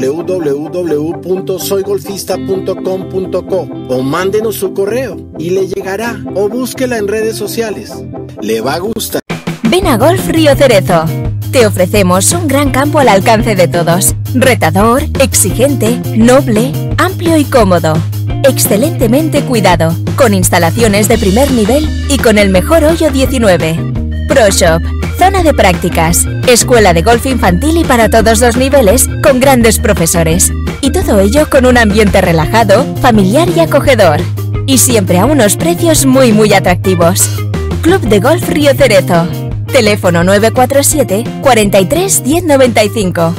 www.soygolfista.com.co o mándenos su correo y le llegará, o búsquela en redes sociales. Le va a gustar. Ven a Golf Río Cerezo. Te ofrecemos un gran campo al alcance de todos. Retador, exigente, noble, amplio y cómodo. Excelentemente cuidado, con instalaciones de primer nivel y con el mejor hoyo 19. Pro Shop, zona de prácticas, escuela de golf infantil y para todos los niveles, con grandes profesores. Y todo ello con un ambiente relajado, familiar y acogedor. Y siempre a unos precios muy atractivos. Club de Golf Río Cerezo. Teléfono 947 43 1095.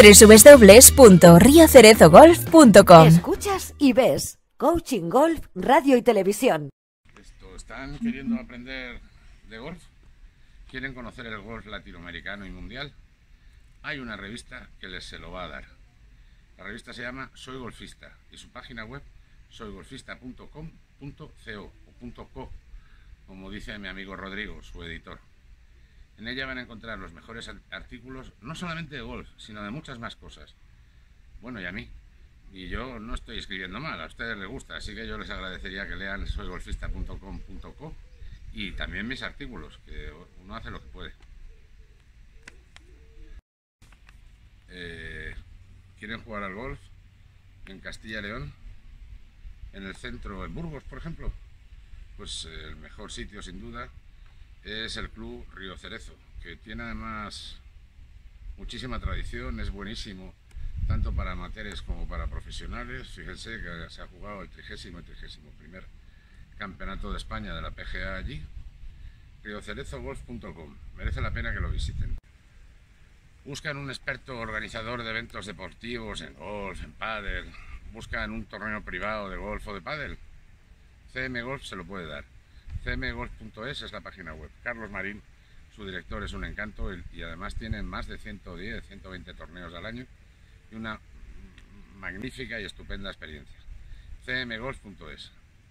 www.riocerezogolf.com. Escuchas y ves Coaching Golf, Radio y Televisión. ¿Están queriendo aprender de golf? ¿Quieren conocer el golf latinoamericano y mundial? Hay una revista que les se lo va a dar. La revista se llama Soy Golfista y su página web soygolfista.com.co, como dice mi amigo Rodrigo, su editor. En ella van a encontrar los mejores artículos, no solamente de golf, sino de muchas más cosas. Bueno, y a mí. Y yo no estoy escribiendo mal, a ustedes les gusta, así que yo les agradecería que lean soygolfista.com.co y también mis artículos, que uno hace lo que puede. ¿Quieren jugar al golf en Castilla y León? En el centro, en Burgos, por ejemplo. Pues el mejor sitio, sin duda, es el Club Río Cerezo, que tiene además muchísima tradición, es buenísimo, tanto para amateurs como para profesionales. Fíjense que se ha jugado el 30º y 31º Campeonato de España de la PGA allí. riocerezogolf.com, merece la pena que lo visiten. Buscan un experto organizador de eventos deportivos en golf, en pádel. Buscan un torneo privado de golf o de pádel. CM Golf se lo puede dar. cmgolf.es es la página web. Carlos Marín, su director, es un encanto y además tiene más de 110, 120 torneos al año y una magnífica y estupenda experiencia. cmgolf.es.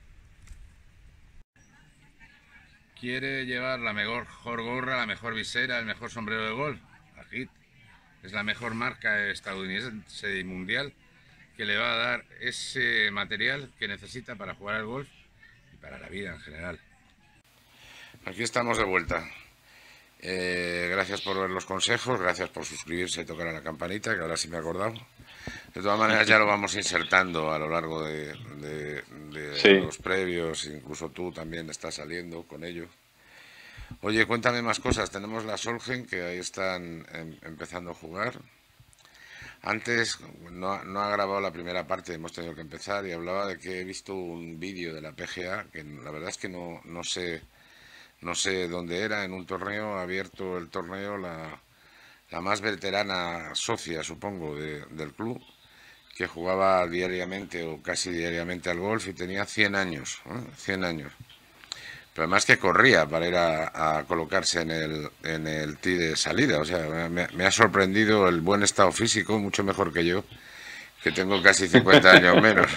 ¿Quiere llevar la mejor gorra, la mejor visera, el mejor sombrero de golf? Agit. Es la mejor marca estadounidense y mundial que le va a dar ese material que necesita para jugar al golf y para la vida en general. Aquí estamos de vuelta. Gracias por ver los consejos, gracias por suscribirse y tocar a la campanita, que ahora sí me he acordado. De todas maneras ya lo vamos insertando a lo largo de sí, los previos, incluso tú también estás saliendo con ello. Oye, cuéntame más cosas. Tenemos la Solheim, que ahí están empezando a jugar. Antes no ha grabado la primera parte, hemos tenido que empezar, y hablaba de que he visto un vídeo de la PGA, que la verdad es que no sé dónde era, en un torneo, ha abierto el torneo la más veterana socia, supongo, del club, que jugaba diariamente o casi diariamente al golf y tenía 100 años, 100 años. Pero además que corría para ir a colocarse en el tee de salida. O sea, me ha sorprendido el buen estado físico, mucho mejor que yo, que tengo casi 50 años menos.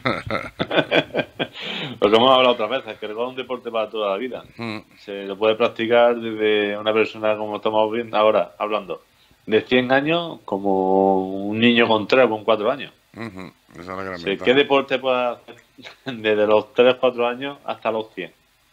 Lo que hemos hablado otras veces, que el golf es un deporte para toda la vida. Se lo puede practicar desde una persona, como estamos viendo ahora, hablando, de 100 años, como un niño con 3 o con 4 años. Esa es la gran ¿Qué deporte puede hacer desde los 3 o 4 años hasta los 100?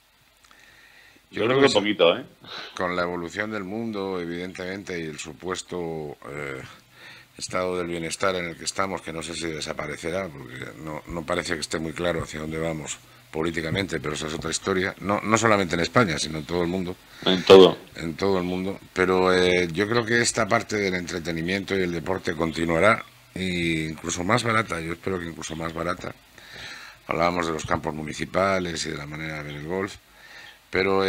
Yo creo que un poquito, ¿eh? Con la evolución del mundo, evidentemente, y el supuesto estado del bienestar en el que estamos, que no sé si desaparecerá, porque no parece que esté muy claro hacia dónde vamos políticamente, pero esa es otra historia. No solamente en España, sino en todo el mundo. En todo el mundo. Pero yo creo que esta parte del entretenimiento y el deporte continuará, e incluso más barata. Yo espero que incluso más barata. Hablábamos de los campos municipales y de la manera de ver el golf. Pero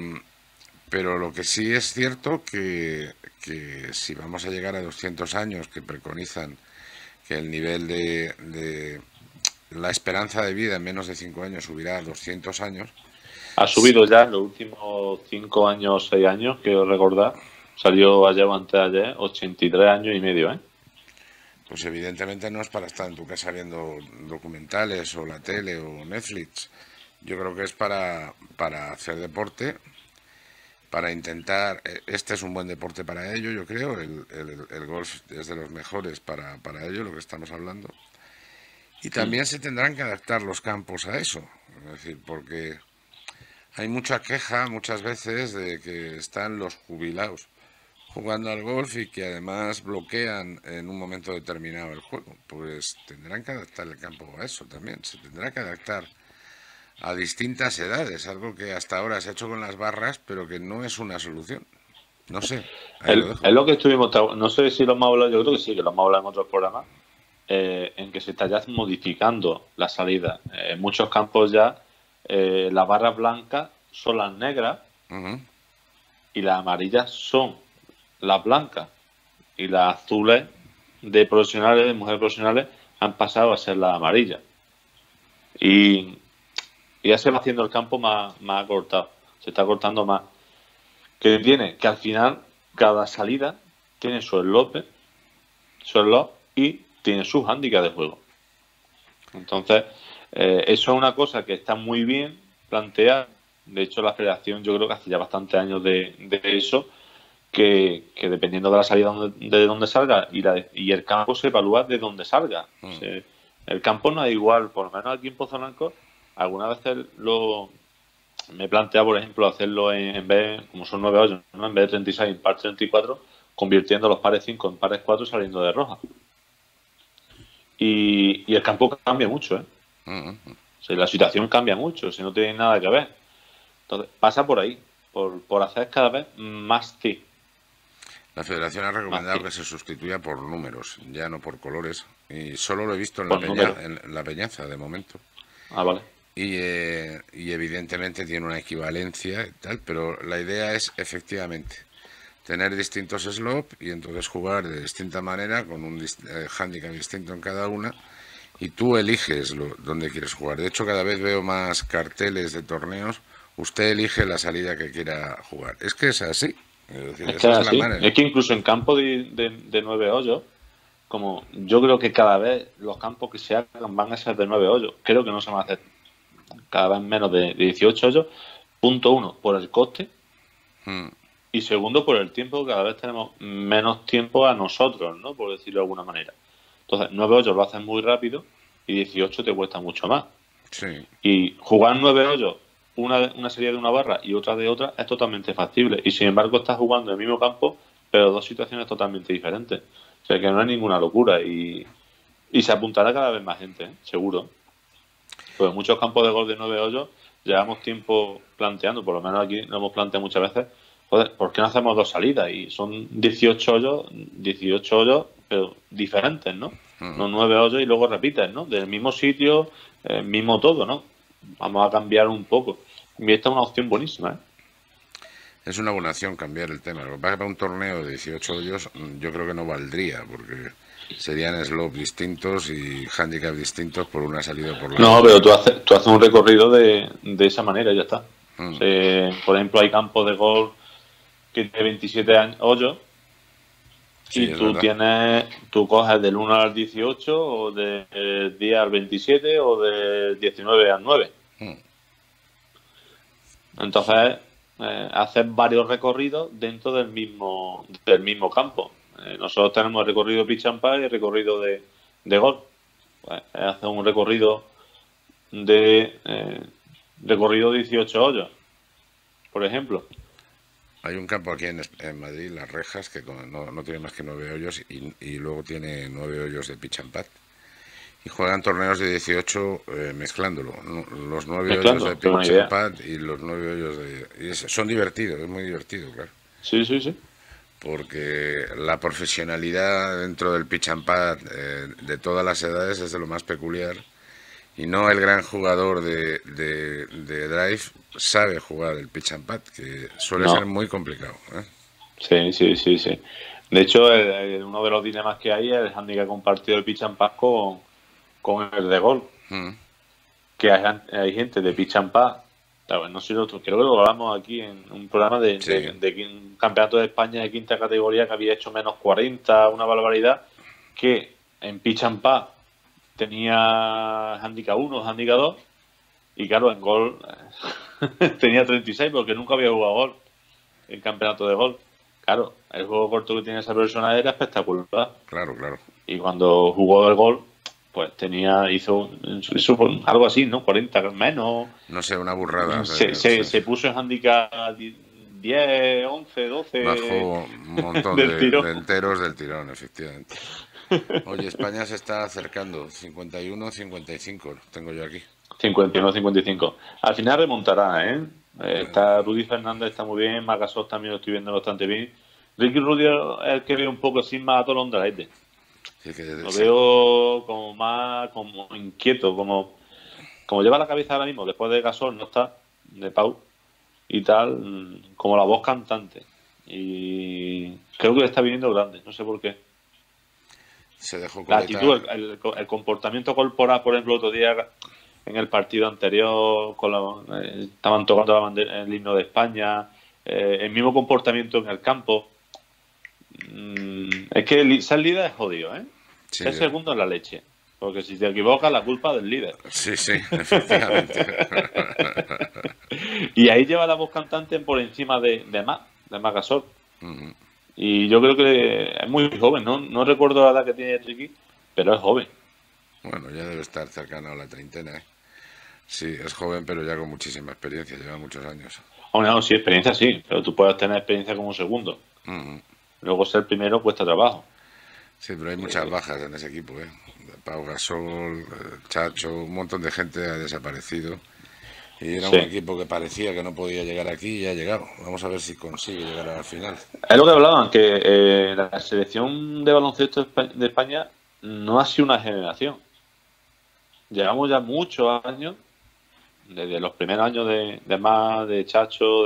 lo que sí es cierto que si vamos a llegar a 200 años, que preconizan que el nivel de la esperanza de vida en menos de 5 años subirá a 200 años. Ha subido ya en los últimos 5 años, 6 años, quiero recordar. Salió ayer o antes de ayer, 83 años y medio, ¿eh? Pues evidentemente no es para estar en tu casa viendo documentales o la tele o Netflix. Yo creo que es para hacer deporte, para intentar... Este es un buen deporte para ello, yo creo. El golf es de los mejores para ello, lo que estamos hablando. Y también se tendrán que adaptar los campos a eso. Es decir, porque hay mucha queja muchas veces de que están los jubilados jugando al golf y que además bloquean en un momento determinado el juego. Pues tendrán que adaptar el campo a eso también. Se tendrá que adaptar a distintas edades, algo que hasta ahora se ha hecho con las barras, pero que no es una solución. No sé. Es lo que estuvimos, no sé si lo hemos hablado, yo creo que sí, que lo hemos hablado en otros programas, en que se está ya modificando la salida. En muchos campos ya las barras blancas son las negras y las amarillas son las blancas y las azules de profesionales, de mujeres profesionales, han pasado a ser las amarillas. Y ya se va haciendo el campo más acortado, se está cortando más. Que tiene que al final cada salida tiene su slot y tiene sus handicaps de juego. Entonces, eso es una cosa que está muy bien planteada. De hecho, la federación yo creo que hace ya bastantes años de eso, que dependiendo de la salida de donde salga y el campo se evalúa de donde salga. O sea, el campo no es igual, por lo menos aquí en Pozo Blanco, algunas veces me he planteado, por ejemplo, hacerlo en vez, como son 9 hoyos, ¿no? En vez de 36 en par 34, convirtiendo los pares 5 en pares 4 saliendo de roja. Y el campo cambia mucho, ¿eh? O sea, la situación cambia mucho, si no tiene nada que ver. Entonces, pasa por ahí, por hacer cada vez más tee. La federación ha recomendado que se sustituya por números, ya no por colores. Y solo lo he visto en la Peñaza, de momento. Ah, vale. Y evidentemente tiene una equivalencia y tal, pero la idea es efectivamente tener distintos slots y entonces jugar de distinta manera con un handicap distinto en cada una, y tú eliges dónde quieres jugar. De hecho, cada vez veo más carteles de torneos, usted elige la salida que quiera jugar. Es que es así. Es decir, es que incluso en campo de 9 hoyos, como yo creo que cada vez los campos que se hagan van a ser de 9 hoyos, creo que no se van a hacer cada vez menos de 18 hoyos. Punto 1, por el coste. Y segundo, por el tiempo, cada vez tenemos menos tiempo a nosotros, ¿no? Por decirlo de alguna manera. Entonces, 9 hoyos lo hacen muy rápido y 18 te cuesta mucho más. Sí. Y jugar 9 hoyos, una serie de una barra y otra de otra, es totalmente factible. Y sin embargo, estás jugando en el mismo campo, pero dos situaciones totalmente diferentes. O sea que no es ninguna locura. Y se apuntará cada vez más gente, ¿eh? Seguro. Pues en muchos campos de golf de 9 hoyos llevamos tiempo planteando, por lo menos aquí lo hemos planteado muchas veces. Joder, ¿por qué no hacemos dos salidas? Y son 18 hoyos, pero diferentes, ¿no? No 9 hoyos y luego repites, ¿no? Del mismo sitio, mismo todo, ¿no? Vamos a cambiar un poco. Y esta es una opción buenísima, ¿eh? Es una buena opción cambiar el tema. Lo que pasa es que para un torneo de 18 hoyos yo creo que no valdría, porque serían slots distintos y handicaps distintos por una salida o por la otra. No, pero tú haces un recorrido de esa manera y ya está. Por ejemplo, hay campos de golf que tiene 27 hoyos, sí, y tú coges del 1 al 18 o del 10 al 27 o del 19 al 9. Entonces, hacer varios recorridos dentro del mismo campo. Nosotros tenemos el recorrido pitch and putt y el recorrido de golf. Pues, hacer un recorrido de 18 hoyos, por ejemplo. Hay un campo aquí en Madrid, Las Rejas, que no tiene más que 9 hoyos y luego tiene 9 hoyos de pitch and putt. Y juegan torneos de 18 mezclándolo. Los 9 hoyos de pitch and putt y los 9 hoyos de... son divertidos, es muy divertido, claro. Sí, sí, sí. Porque la profesionalidad dentro del pitch and putt de todas las edades es de lo más peculiar. Y no el gran jugador de drive sabe jugar el pitch and putt, que suele ser muy complicado, ¿eh? Sí. De hecho, uno de los dilemas que hay es el handicap compartido del pitch and putt con el de golf. Que hay gente de pitch and putt, no sé, nosotros creo que lo hablamos aquí en un programa de un campeonato de España de quinta categoría que había hecho menos 40, una barbaridad, que en pitch and putt tenía handicap 1, handicap 2, y claro, en golf tenía 36 porque nunca había jugado golf en campeonato de golf. Claro, el juego corto que tiene esa persona era espectacular. Claro. Y cuando jugó el golf, pues hizo algo así, ¿no? 40 menos. No sé, una burrada. Se puso en handicap 10, 11, 12. Bajó un montón de enteros del tirón, efectivamente. Oye, España se está acercando, 51-55 tengo yo aquí. 51-55. Al final remontará, ¿eh? Está Rudy Fernández, está muy bien, Magasol también lo estoy viendo bastante bien. Ricky Rubio es el que veo un poco así más atolón de la gente. Lo veo como más inquieto, como lleva la cabeza ahora mismo, después de Gasol no está, de Pau, y tal, como la voz cantante. Y creo que le está viniendo grande, no sé por qué. Se dejó la actitud, el comportamiento corporal, por ejemplo, otro día en el partido anterior estaban tocando la bandera, el himno de España, el mismo comportamiento en el campo. Es que ser líder es jodido, ¿eh? Sí, ser segundo es la leche, porque si te equivocas la culpa es del líder. Sí, efectivamente. Y ahí lleva la voz cantante por encima de Gasol. Y yo creo que es muy joven, no recuerdo la edad que tiene Ricky, pero es joven. Bueno, ya debe estar cercano a la treintena, ¿eh? Sí, es joven, pero ya con muchísima experiencia, lleva muchos años. No, sí, experiencia sí, pero tú puedes tener experiencia como segundo. Luego ser primero cuesta trabajo. Sí, pero hay muchas bajas en ese equipo, ¿eh? Pau Gasol, Chacho, un montón de gente ha desaparecido. Y era un equipo que parecía que no podía llegar aquí y ha llegado. Vamos a ver si consigue llegar al final. Es lo que hablaban, que la selección de baloncesto de España no ha sido una generación. Llevamos ya muchos años, desde los primeros años de Chacho,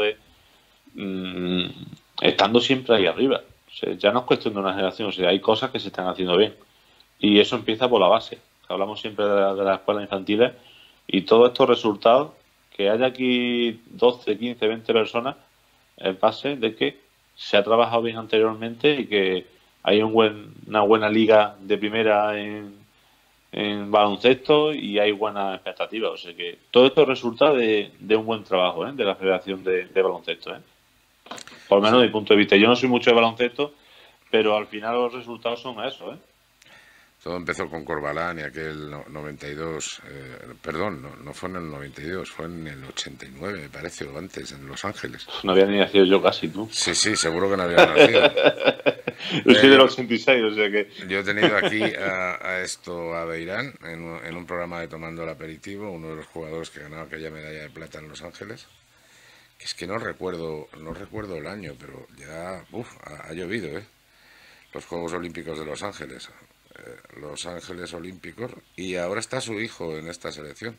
estando siempre ahí arriba. O sea, ya no es cuestión de una generación, o sea, hay cosas que se están haciendo bien. Y eso empieza por la base. Hablamos siempre de las escuelas infantiles y todos estos resultados, que haya aquí 12, 15, 20 personas, es base de que se ha trabajado bien anteriormente y que hay una buena liga de primera en baloncesto y hay buenas expectativas. O sea que todo esto resulta de un buen trabajo, de la Federación de Baloncesto. Por lo menos desde mi punto de vista. Yo no soy mucho de baloncesto, pero al final los resultados son eso. Todo empezó con Corbalán y aquel 92, perdón, no fue en el 92, fue en el 89, me parece, o antes, en Los Ángeles. No había ni nacido yo casi, ¿no? Sí, seguro que no había nacido. Yo soy del 86, o sea que... Yo he tenido aquí a Beirán, en un programa de Tomando el Aperitivo, uno de los jugadores que ganaba aquella medalla de plata en Los Ángeles, que es que no recuerdo el año, pero ya ha llovido, los Juegos Olímpicos de Los Ángeles. Los Ángeles Olímpicos, y ahora está su hijo en esta selección.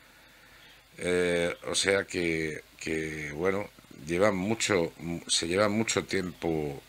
O sea que bueno, se lleva mucho tiempo,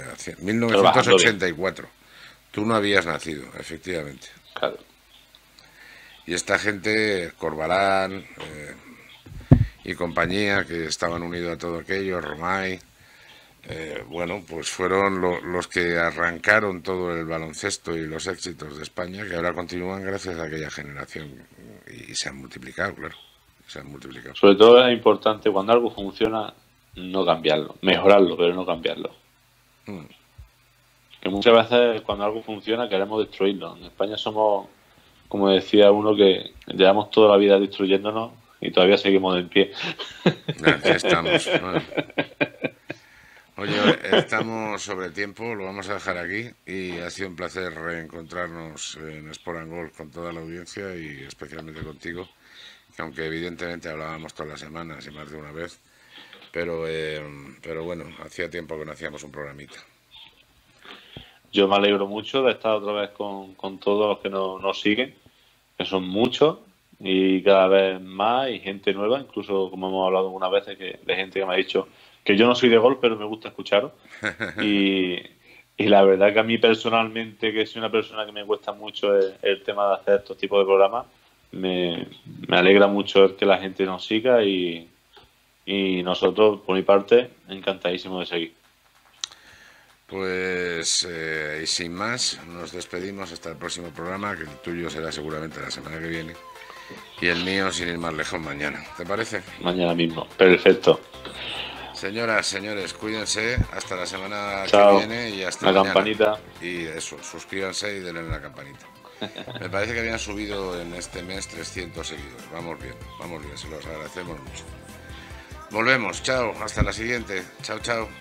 1984. Tú no habías nacido, efectivamente. Claro. Y esta gente, Corbalán y compañía, que estaban unidos a todo aquello, Romay, bueno, pues fueron los que arrancaron todo el baloncesto y los éxitos de España, que ahora continúan gracias a aquella generación y se han multiplicado, claro. Sobre todo es importante cuando algo funciona no cambiarlo, mejorarlo, pero no cambiarlo. Que muchas veces cuando algo funciona queremos destruirlo. En España somos, como decía uno, que llevamos toda la vida destruyéndonos y todavía seguimos en pie. Aquí estamos. Bueno. Oye, estamos sobre el tiempo, lo vamos a dejar aquí y ha sido un placer reencontrarnos en Sport and Golf con toda la audiencia y especialmente contigo, que aunque evidentemente hablábamos todas las semanas y más de una vez, pero bueno, hacía tiempo que no hacíamos un programita. Yo me alegro mucho de estar otra vez con todos los que nos siguen, que son muchos y cada vez más, y gente nueva, incluso como hemos hablado algunas veces, de gente que me ha dicho que yo no soy de golf, pero me gusta escucharos. Y la verdad que a mí personalmente, que soy una persona que me cuesta mucho el tema de hacer estos tipos de programas, me alegra mucho el que la gente nos siga y nosotros, por mi parte, encantadísimos de seguir. Pues, y sin más, nos despedimos hasta el próximo programa, que el tuyo será seguramente la semana que viene, y el mío, sin ir más lejos, mañana. ¿Te parece? Mañana mismo. Perfecto. Señoras, señores, cuídense hasta la semana Chao. que viene y hasta la mañana. Campanita. Y eso, suscríbanse y denle la campanita. Me parece que habían subido en este mes 300 seguidores. Vamos bien, se los agradecemos mucho. Volvemos, chao, hasta la siguiente. Chao.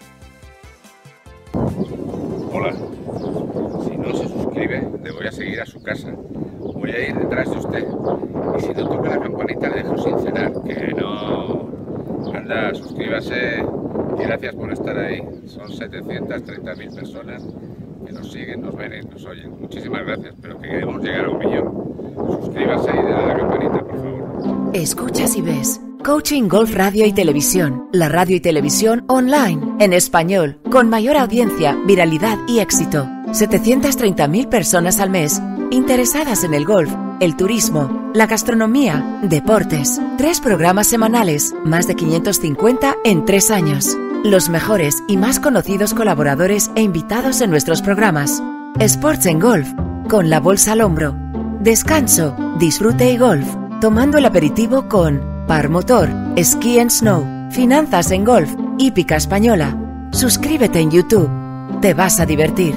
Hola. Si no se suscribe, le voy a seguir a su casa. Voy a ir detrás de usted. Y si no toca la campanita, le dejo sin cenar. Que no. Anda, suscríbase y gracias por estar ahí. Son 730.000 personas que nos siguen, nos ven y nos oyen. Muchísimas gracias, pero que queremos llegar a 1 millón. Suscríbase y denle a la campanita, por favor. Escuchas y ves Coaching Golf Radio y Televisión, la radio y televisión online, en español, con mayor audiencia, viralidad y éxito. 730.000 personas al mes interesadas en el golf, el turismo, la gastronomía, deportes. 3 programas semanales, más de 550 en 3 años. Los mejores y más conocidos colaboradores e invitados en nuestros programas. Sports en Golf, con la bolsa al hombro. Descanso, disfrute y golf, tomando el aperitivo con Par Motor, Ski and Snow, Finanzas en Golf, Hípica Española. Suscríbete en YouTube. Te vas a divertir.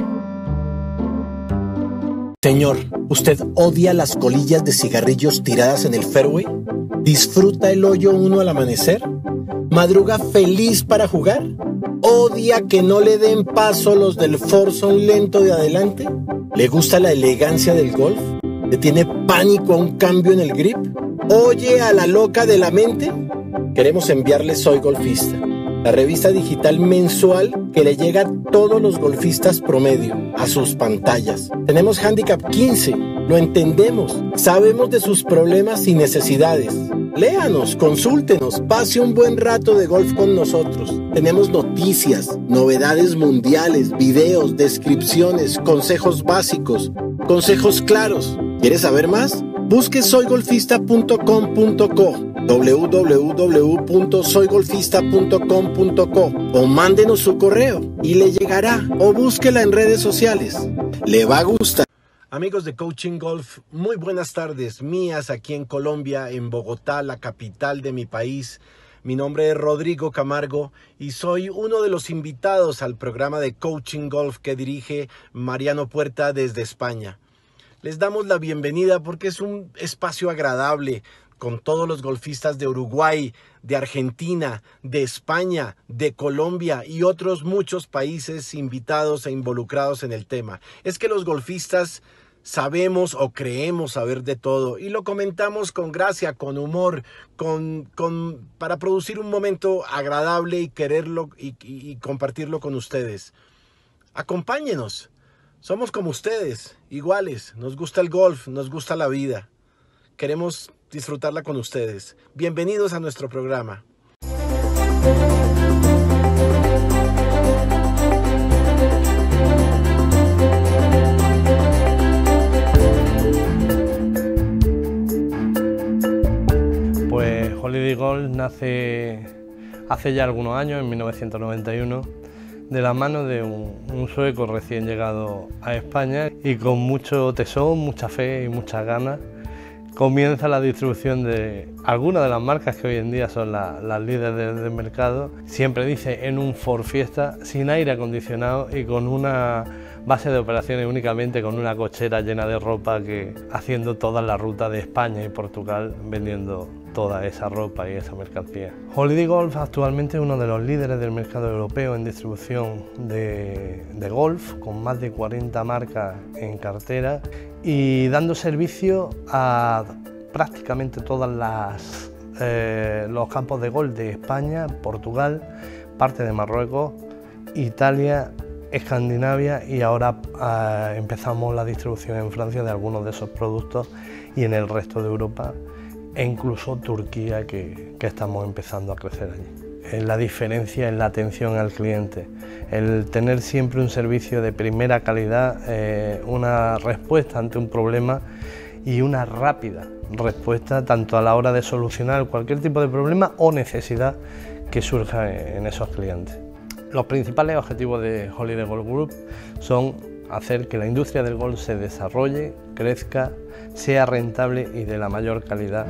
Señor, ¿usted odia las colillas de cigarrillos tiradas en el fairway? ¿Disfruta el hoyo 1 al amanecer? ¿Madruga feliz para jugar? ¿Odia que no le den paso los del foursome lento de adelante? ¿Le gusta la elegancia del golf? ¿Le tiene pánico a un cambio en el grip? ¿Oye a la loca de la mente? Queremos enviarle Soy Golfista, la revista digital mensual que le llega a todos los golfistas promedio, a sus pantallas. Tenemos Handicap 15, lo entendemos, sabemos de sus problemas y necesidades. Léanos, consúltenos, pase un buen rato de golf con nosotros. Tenemos noticias, novedades mundiales, videos, descripciones, consejos básicos, consejos claros. ¿Quieres saber más? Busque soygolfista.com.co, www.soygolfista.com.co o mándenos su correo y le llegará, o búsquela en redes sociales. Le va a gustar. Amigos de Coaching Golf, muy buenas tardes mías aquí en Colombia, en Bogotá, la capital de mi país. Mi nombre es Rodrigo Camargo y soy uno de los invitados al programa de Coaching Golf que dirige Mariano Puerta desde España. Les damos la bienvenida porque es un espacio agradable con todos los golfistas de Uruguay, de Argentina, de España, de Colombia y otros muchos países invitados e involucrados en el tema. Es que los golfistas sabemos o creemos saber de todo y lo comentamos con gracia, con humor, para producir un momento agradable y quererlo y compartirlo con ustedes. Acompáñenos. Somos como ustedes, iguales, nos gusta el golf, nos gusta la vida. Queremos disfrutarla con ustedes. Bienvenidos a nuestro programa. Pues Holiday Golf nace hace ya algunos años, en 1991, de la mano de un sueco recién llegado a España y con mucho tesón, mucha fe y muchas ganas comienza la distribución de algunas de las marcas que hoy en día son las líderes del mercado. Siempre dice en un Ford Fiesta, sin aire acondicionado y con una base de operaciones únicamente con una cochera llena de ropa, que haciendo toda la ruta de España y Portugal vendiendo toda esa ropa y esa mercancía. Holiday Golf actualmente es uno de los líderes del mercado europeo en distribución de golf, con más de 40 marcas en cartera y dando servicio a prácticamente todos los campos de golf de España, Portugal, parte de Marruecos, Italia, Escandinavia y ahora empezamos la distribución en Francia de algunos de esos productos y en el resto de Europa e incluso Turquía, que estamos empezando a crecer allí. La diferencia en la atención al cliente, el tener siempre un servicio de primera calidad, una respuesta ante un problema y una rápida respuesta tanto a la hora de solucionar cualquier tipo de problema o necesidad que surja en esos clientes. Los principales objetivos de Holiday Golf Group son hacer que la industria del golf se desarrolle, crezca, sea rentable y de la mayor calidad.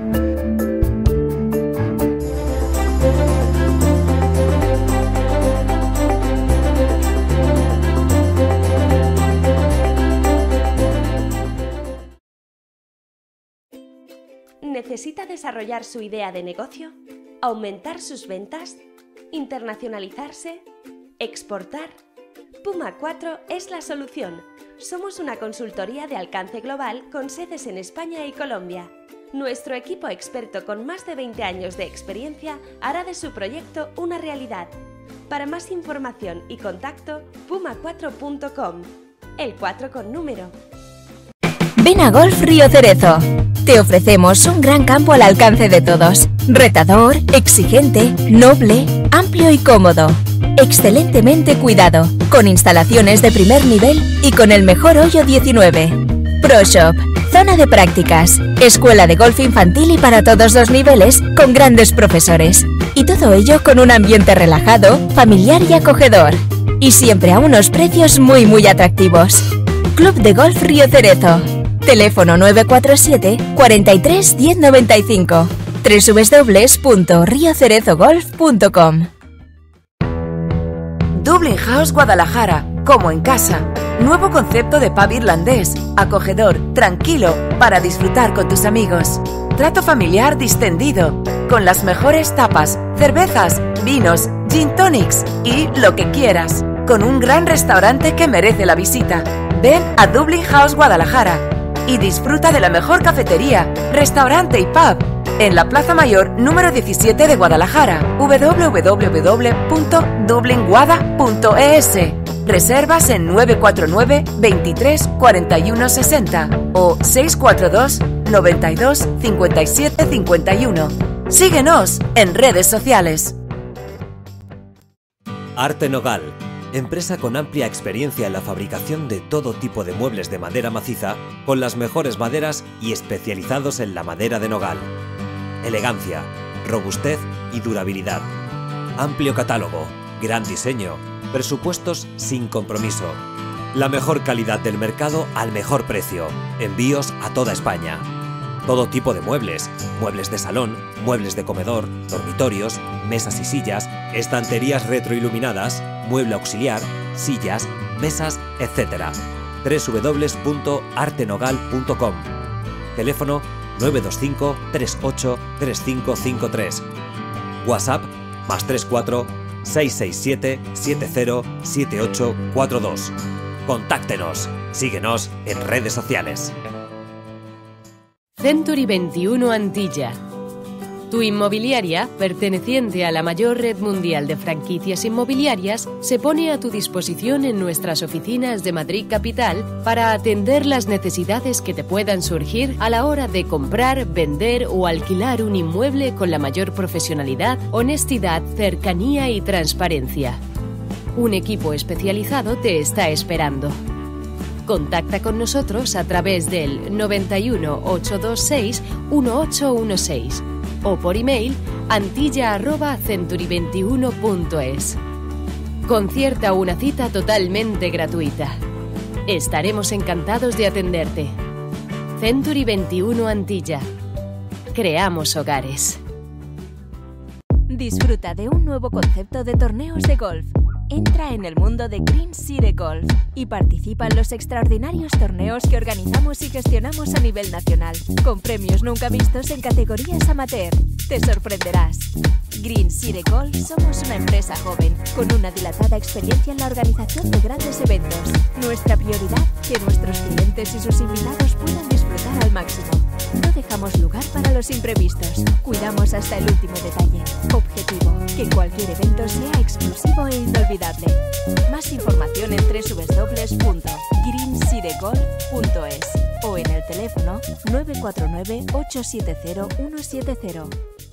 ¿Necesita desarrollar su idea de negocio? ¿Aumentar sus ventas? ¿Internacionalizarse? ¿Exportar? Puma 4 es la solución. Somos una consultoría de alcance global con sedes en España y Colombia. Nuestro equipo experto con más de 20 años de experiencia hará de su proyecto una realidad. Para más información y contacto, puma4.com. El 4 con número. Ven a Golf Río Cerezo. Te ofrecemos un gran campo al alcance de todos. Retador, exigente, noble, amplio y cómodo. Excelentemente cuidado, con instalaciones de primer nivel y con el mejor hoyo 19. Pro Shop, zona de prácticas, escuela de golf infantil y para todos los niveles, con grandes profesores. Y todo ello con un ambiente relajado, familiar y acogedor. Y siempre a unos precios muy atractivos. Club de Golf Río Cerezo. Teléfono 947 43 1095. www.riocerezogolf.com. Dublin House Guadalajara, como en casa. Nuevo concepto de pub irlandés, acogedor, tranquilo, para disfrutar con tus amigos. Trato familiar distendido, con las mejores tapas, cervezas, vinos, gin tonics y lo que quieras. Con un gran restaurante que merece la visita. Ven a Dublin House Guadalajara y disfruta de la mejor cafetería, restaurante y pub en la Plaza Mayor número 17 de Guadalajara. www.dublinguada.es. Reservas en 949 23 41 60 o 642 92 57 51. Síguenos en redes sociales. Arte Nogal, empresa con amplia experiencia en la fabricación de todo tipo de muebles de madera maciza, con las mejores maderas y especializados en la madera de nogal. Elegancia, robustez y durabilidad. Amplio catálogo, gran diseño, presupuestos sin compromiso. La mejor calidad del mercado al mejor precio. Envíos a toda España. Todo tipo de muebles, muebles de salón, muebles de comedor, dormitorios, mesas y sillas, estanterías retroiluminadas, mueble auxiliar, sillas, mesas, etc. www.artenogal.com. Teléfono 925 38 3553. WhatsApp +34 667 70 7842. Contáctenos. Síguenos en redes sociales. Century 21 Antilla. Tu inmobiliaria, perteneciente a la mayor red mundial de franquicias inmobiliarias, se pone a tu disposición en nuestras oficinas de Madrid Capital para atender las necesidades que te puedan surgir a la hora de comprar, vender o alquilar un inmueble con la mayor profesionalidad, honestidad, cercanía y transparencia. Un equipo especializado te está esperando. Contacta con nosotros a través del 91 826 1816 o por email antilla@century21.es. Concierta una cita totalmente gratuita. Estaremos encantados de atenderte. Century 21 Antilla. Creamos hogares. Disfruta de un nuevo concepto de torneos de golf. Entra en el mundo de Green City Golf y participa en los extraordinarios torneos que organizamos y gestionamos a nivel nacional, con premios nunca vistos en categorías amateur. Te sorprenderás. Green City Golf somos una empresa joven, con una dilatada experiencia en la organización de grandes eventos. Nuestra prioridad, que nuestros clientes y sus invitados puedan disfrutar al máximo. No dejamos lugar para los imprevistos. Cuidamos hasta el último detalle. Objetivo, que cualquier evento sea exclusivo e inolvidable. Más información en www.greencitygolf.es o en el teléfono 949 870 170.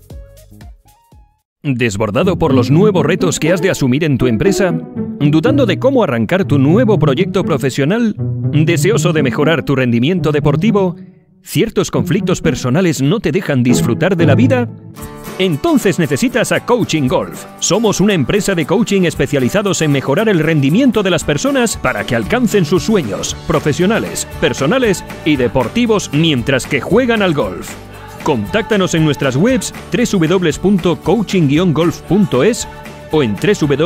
¿Desbordado por los nuevos retos que has de asumir en tu empresa? ¿Dudando de cómo arrancar tu nuevo proyecto profesional? ¿Deseoso de mejorar tu rendimiento deportivo? ¿Ciertos conflictos personales no te dejan disfrutar de la vida? Entonces necesitas a Coaching Golf. Somos una empresa de coaching especializados en mejorar el rendimiento de las personas para que alcancen sus sueños profesionales, personales y deportivos mientras que juegan al golf. Contáctanos en nuestras webs www.coaching-golf.es o en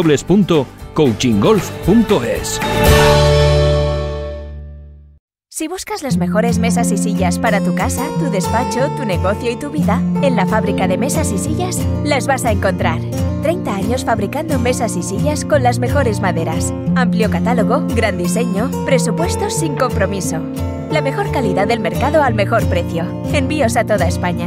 www.coachinggolf.es. Si buscas las mejores mesas y sillas para tu casa, tu despacho, tu negocio y tu vida, en la fábrica de mesas y sillas las vas a encontrar. 30 años fabricando mesas y sillas con las mejores maderas. Amplio catálogo, gran diseño, presupuestos sin compromiso. La mejor calidad del mercado al mejor precio. Envíos a toda España.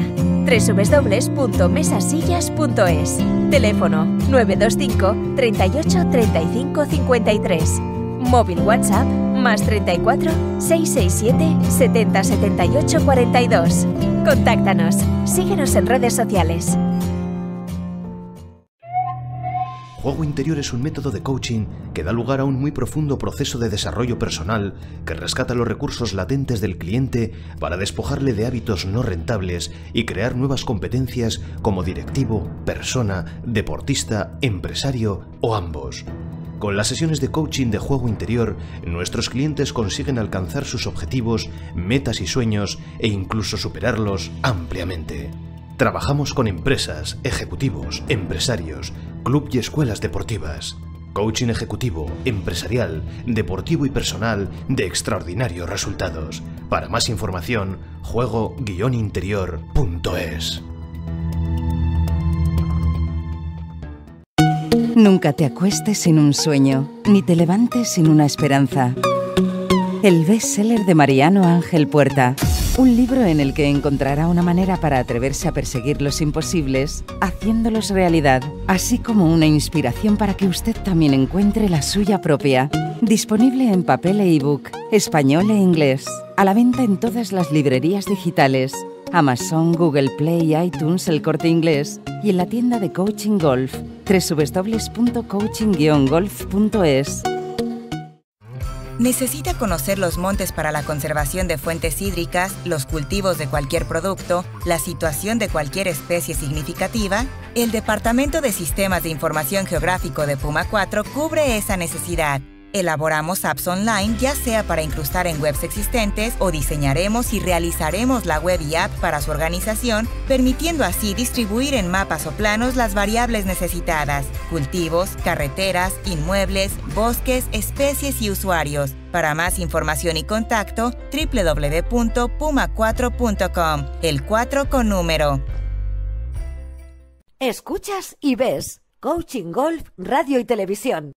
www.mesasillas.es. Teléfono 925 38 35 53. Móvil WhatsApp Más 34 667 70 78 42. Contáctanos. Síguenos en redes sociales. Juego Interior es un método de coaching que da lugar a un muy profundo proceso de desarrollo personal que rescata los recursos latentes del cliente para despojarle de hábitos no rentables y crear nuevas competencias como directivo, persona, deportista, empresario o ambos. Con las sesiones de coaching de Juego Interior, nuestros clientes consiguen alcanzar sus objetivos, metas y sueños e incluso superarlos ampliamente. Trabajamos con empresas, ejecutivos, empresarios, club y escuelas deportivas. Coaching ejecutivo, empresarial, deportivo y personal de extraordinarios resultados. Para más información, juego-interior.es. Nunca te acuestes sin un sueño, ni te levantes sin una esperanza. El bestseller de Mariano Ángel Puerta. Un libro en el que encontrará una manera para atreverse a perseguir los imposibles, haciéndolos realidad, así como una inspiración para que usted también encuentre la suya propia. Disponible en papel e ebook, español e inglés. A la venta en todas las librerías digitales, Amazon, Google Play, iTunes, El Corte Inglés y en la tienda de Coaching Golf, www.coaching-golf.es. ¿Necesita conocer los montes para la conservación de fuentes hídricas, los cultivos de cualquier producto, la situación de cualquier especie significativa? El Departamento de Sistemas de Información Geográfico de Puma 4 cubre esa necesidad. Elaboramos apps online, ya sea para incrustar en webs existentes o diseñaremos y realizaremos la web y app para su organización, permitiendo así distribuir en mapas o planos las variables necesitadas: cultivos, carreteras, inmuebles, bosques, especies y usuarios. Para más información y contacto, www.puma4.com, el 4 con número. Escuchas y ves Coaching Golf Radio y Televisión.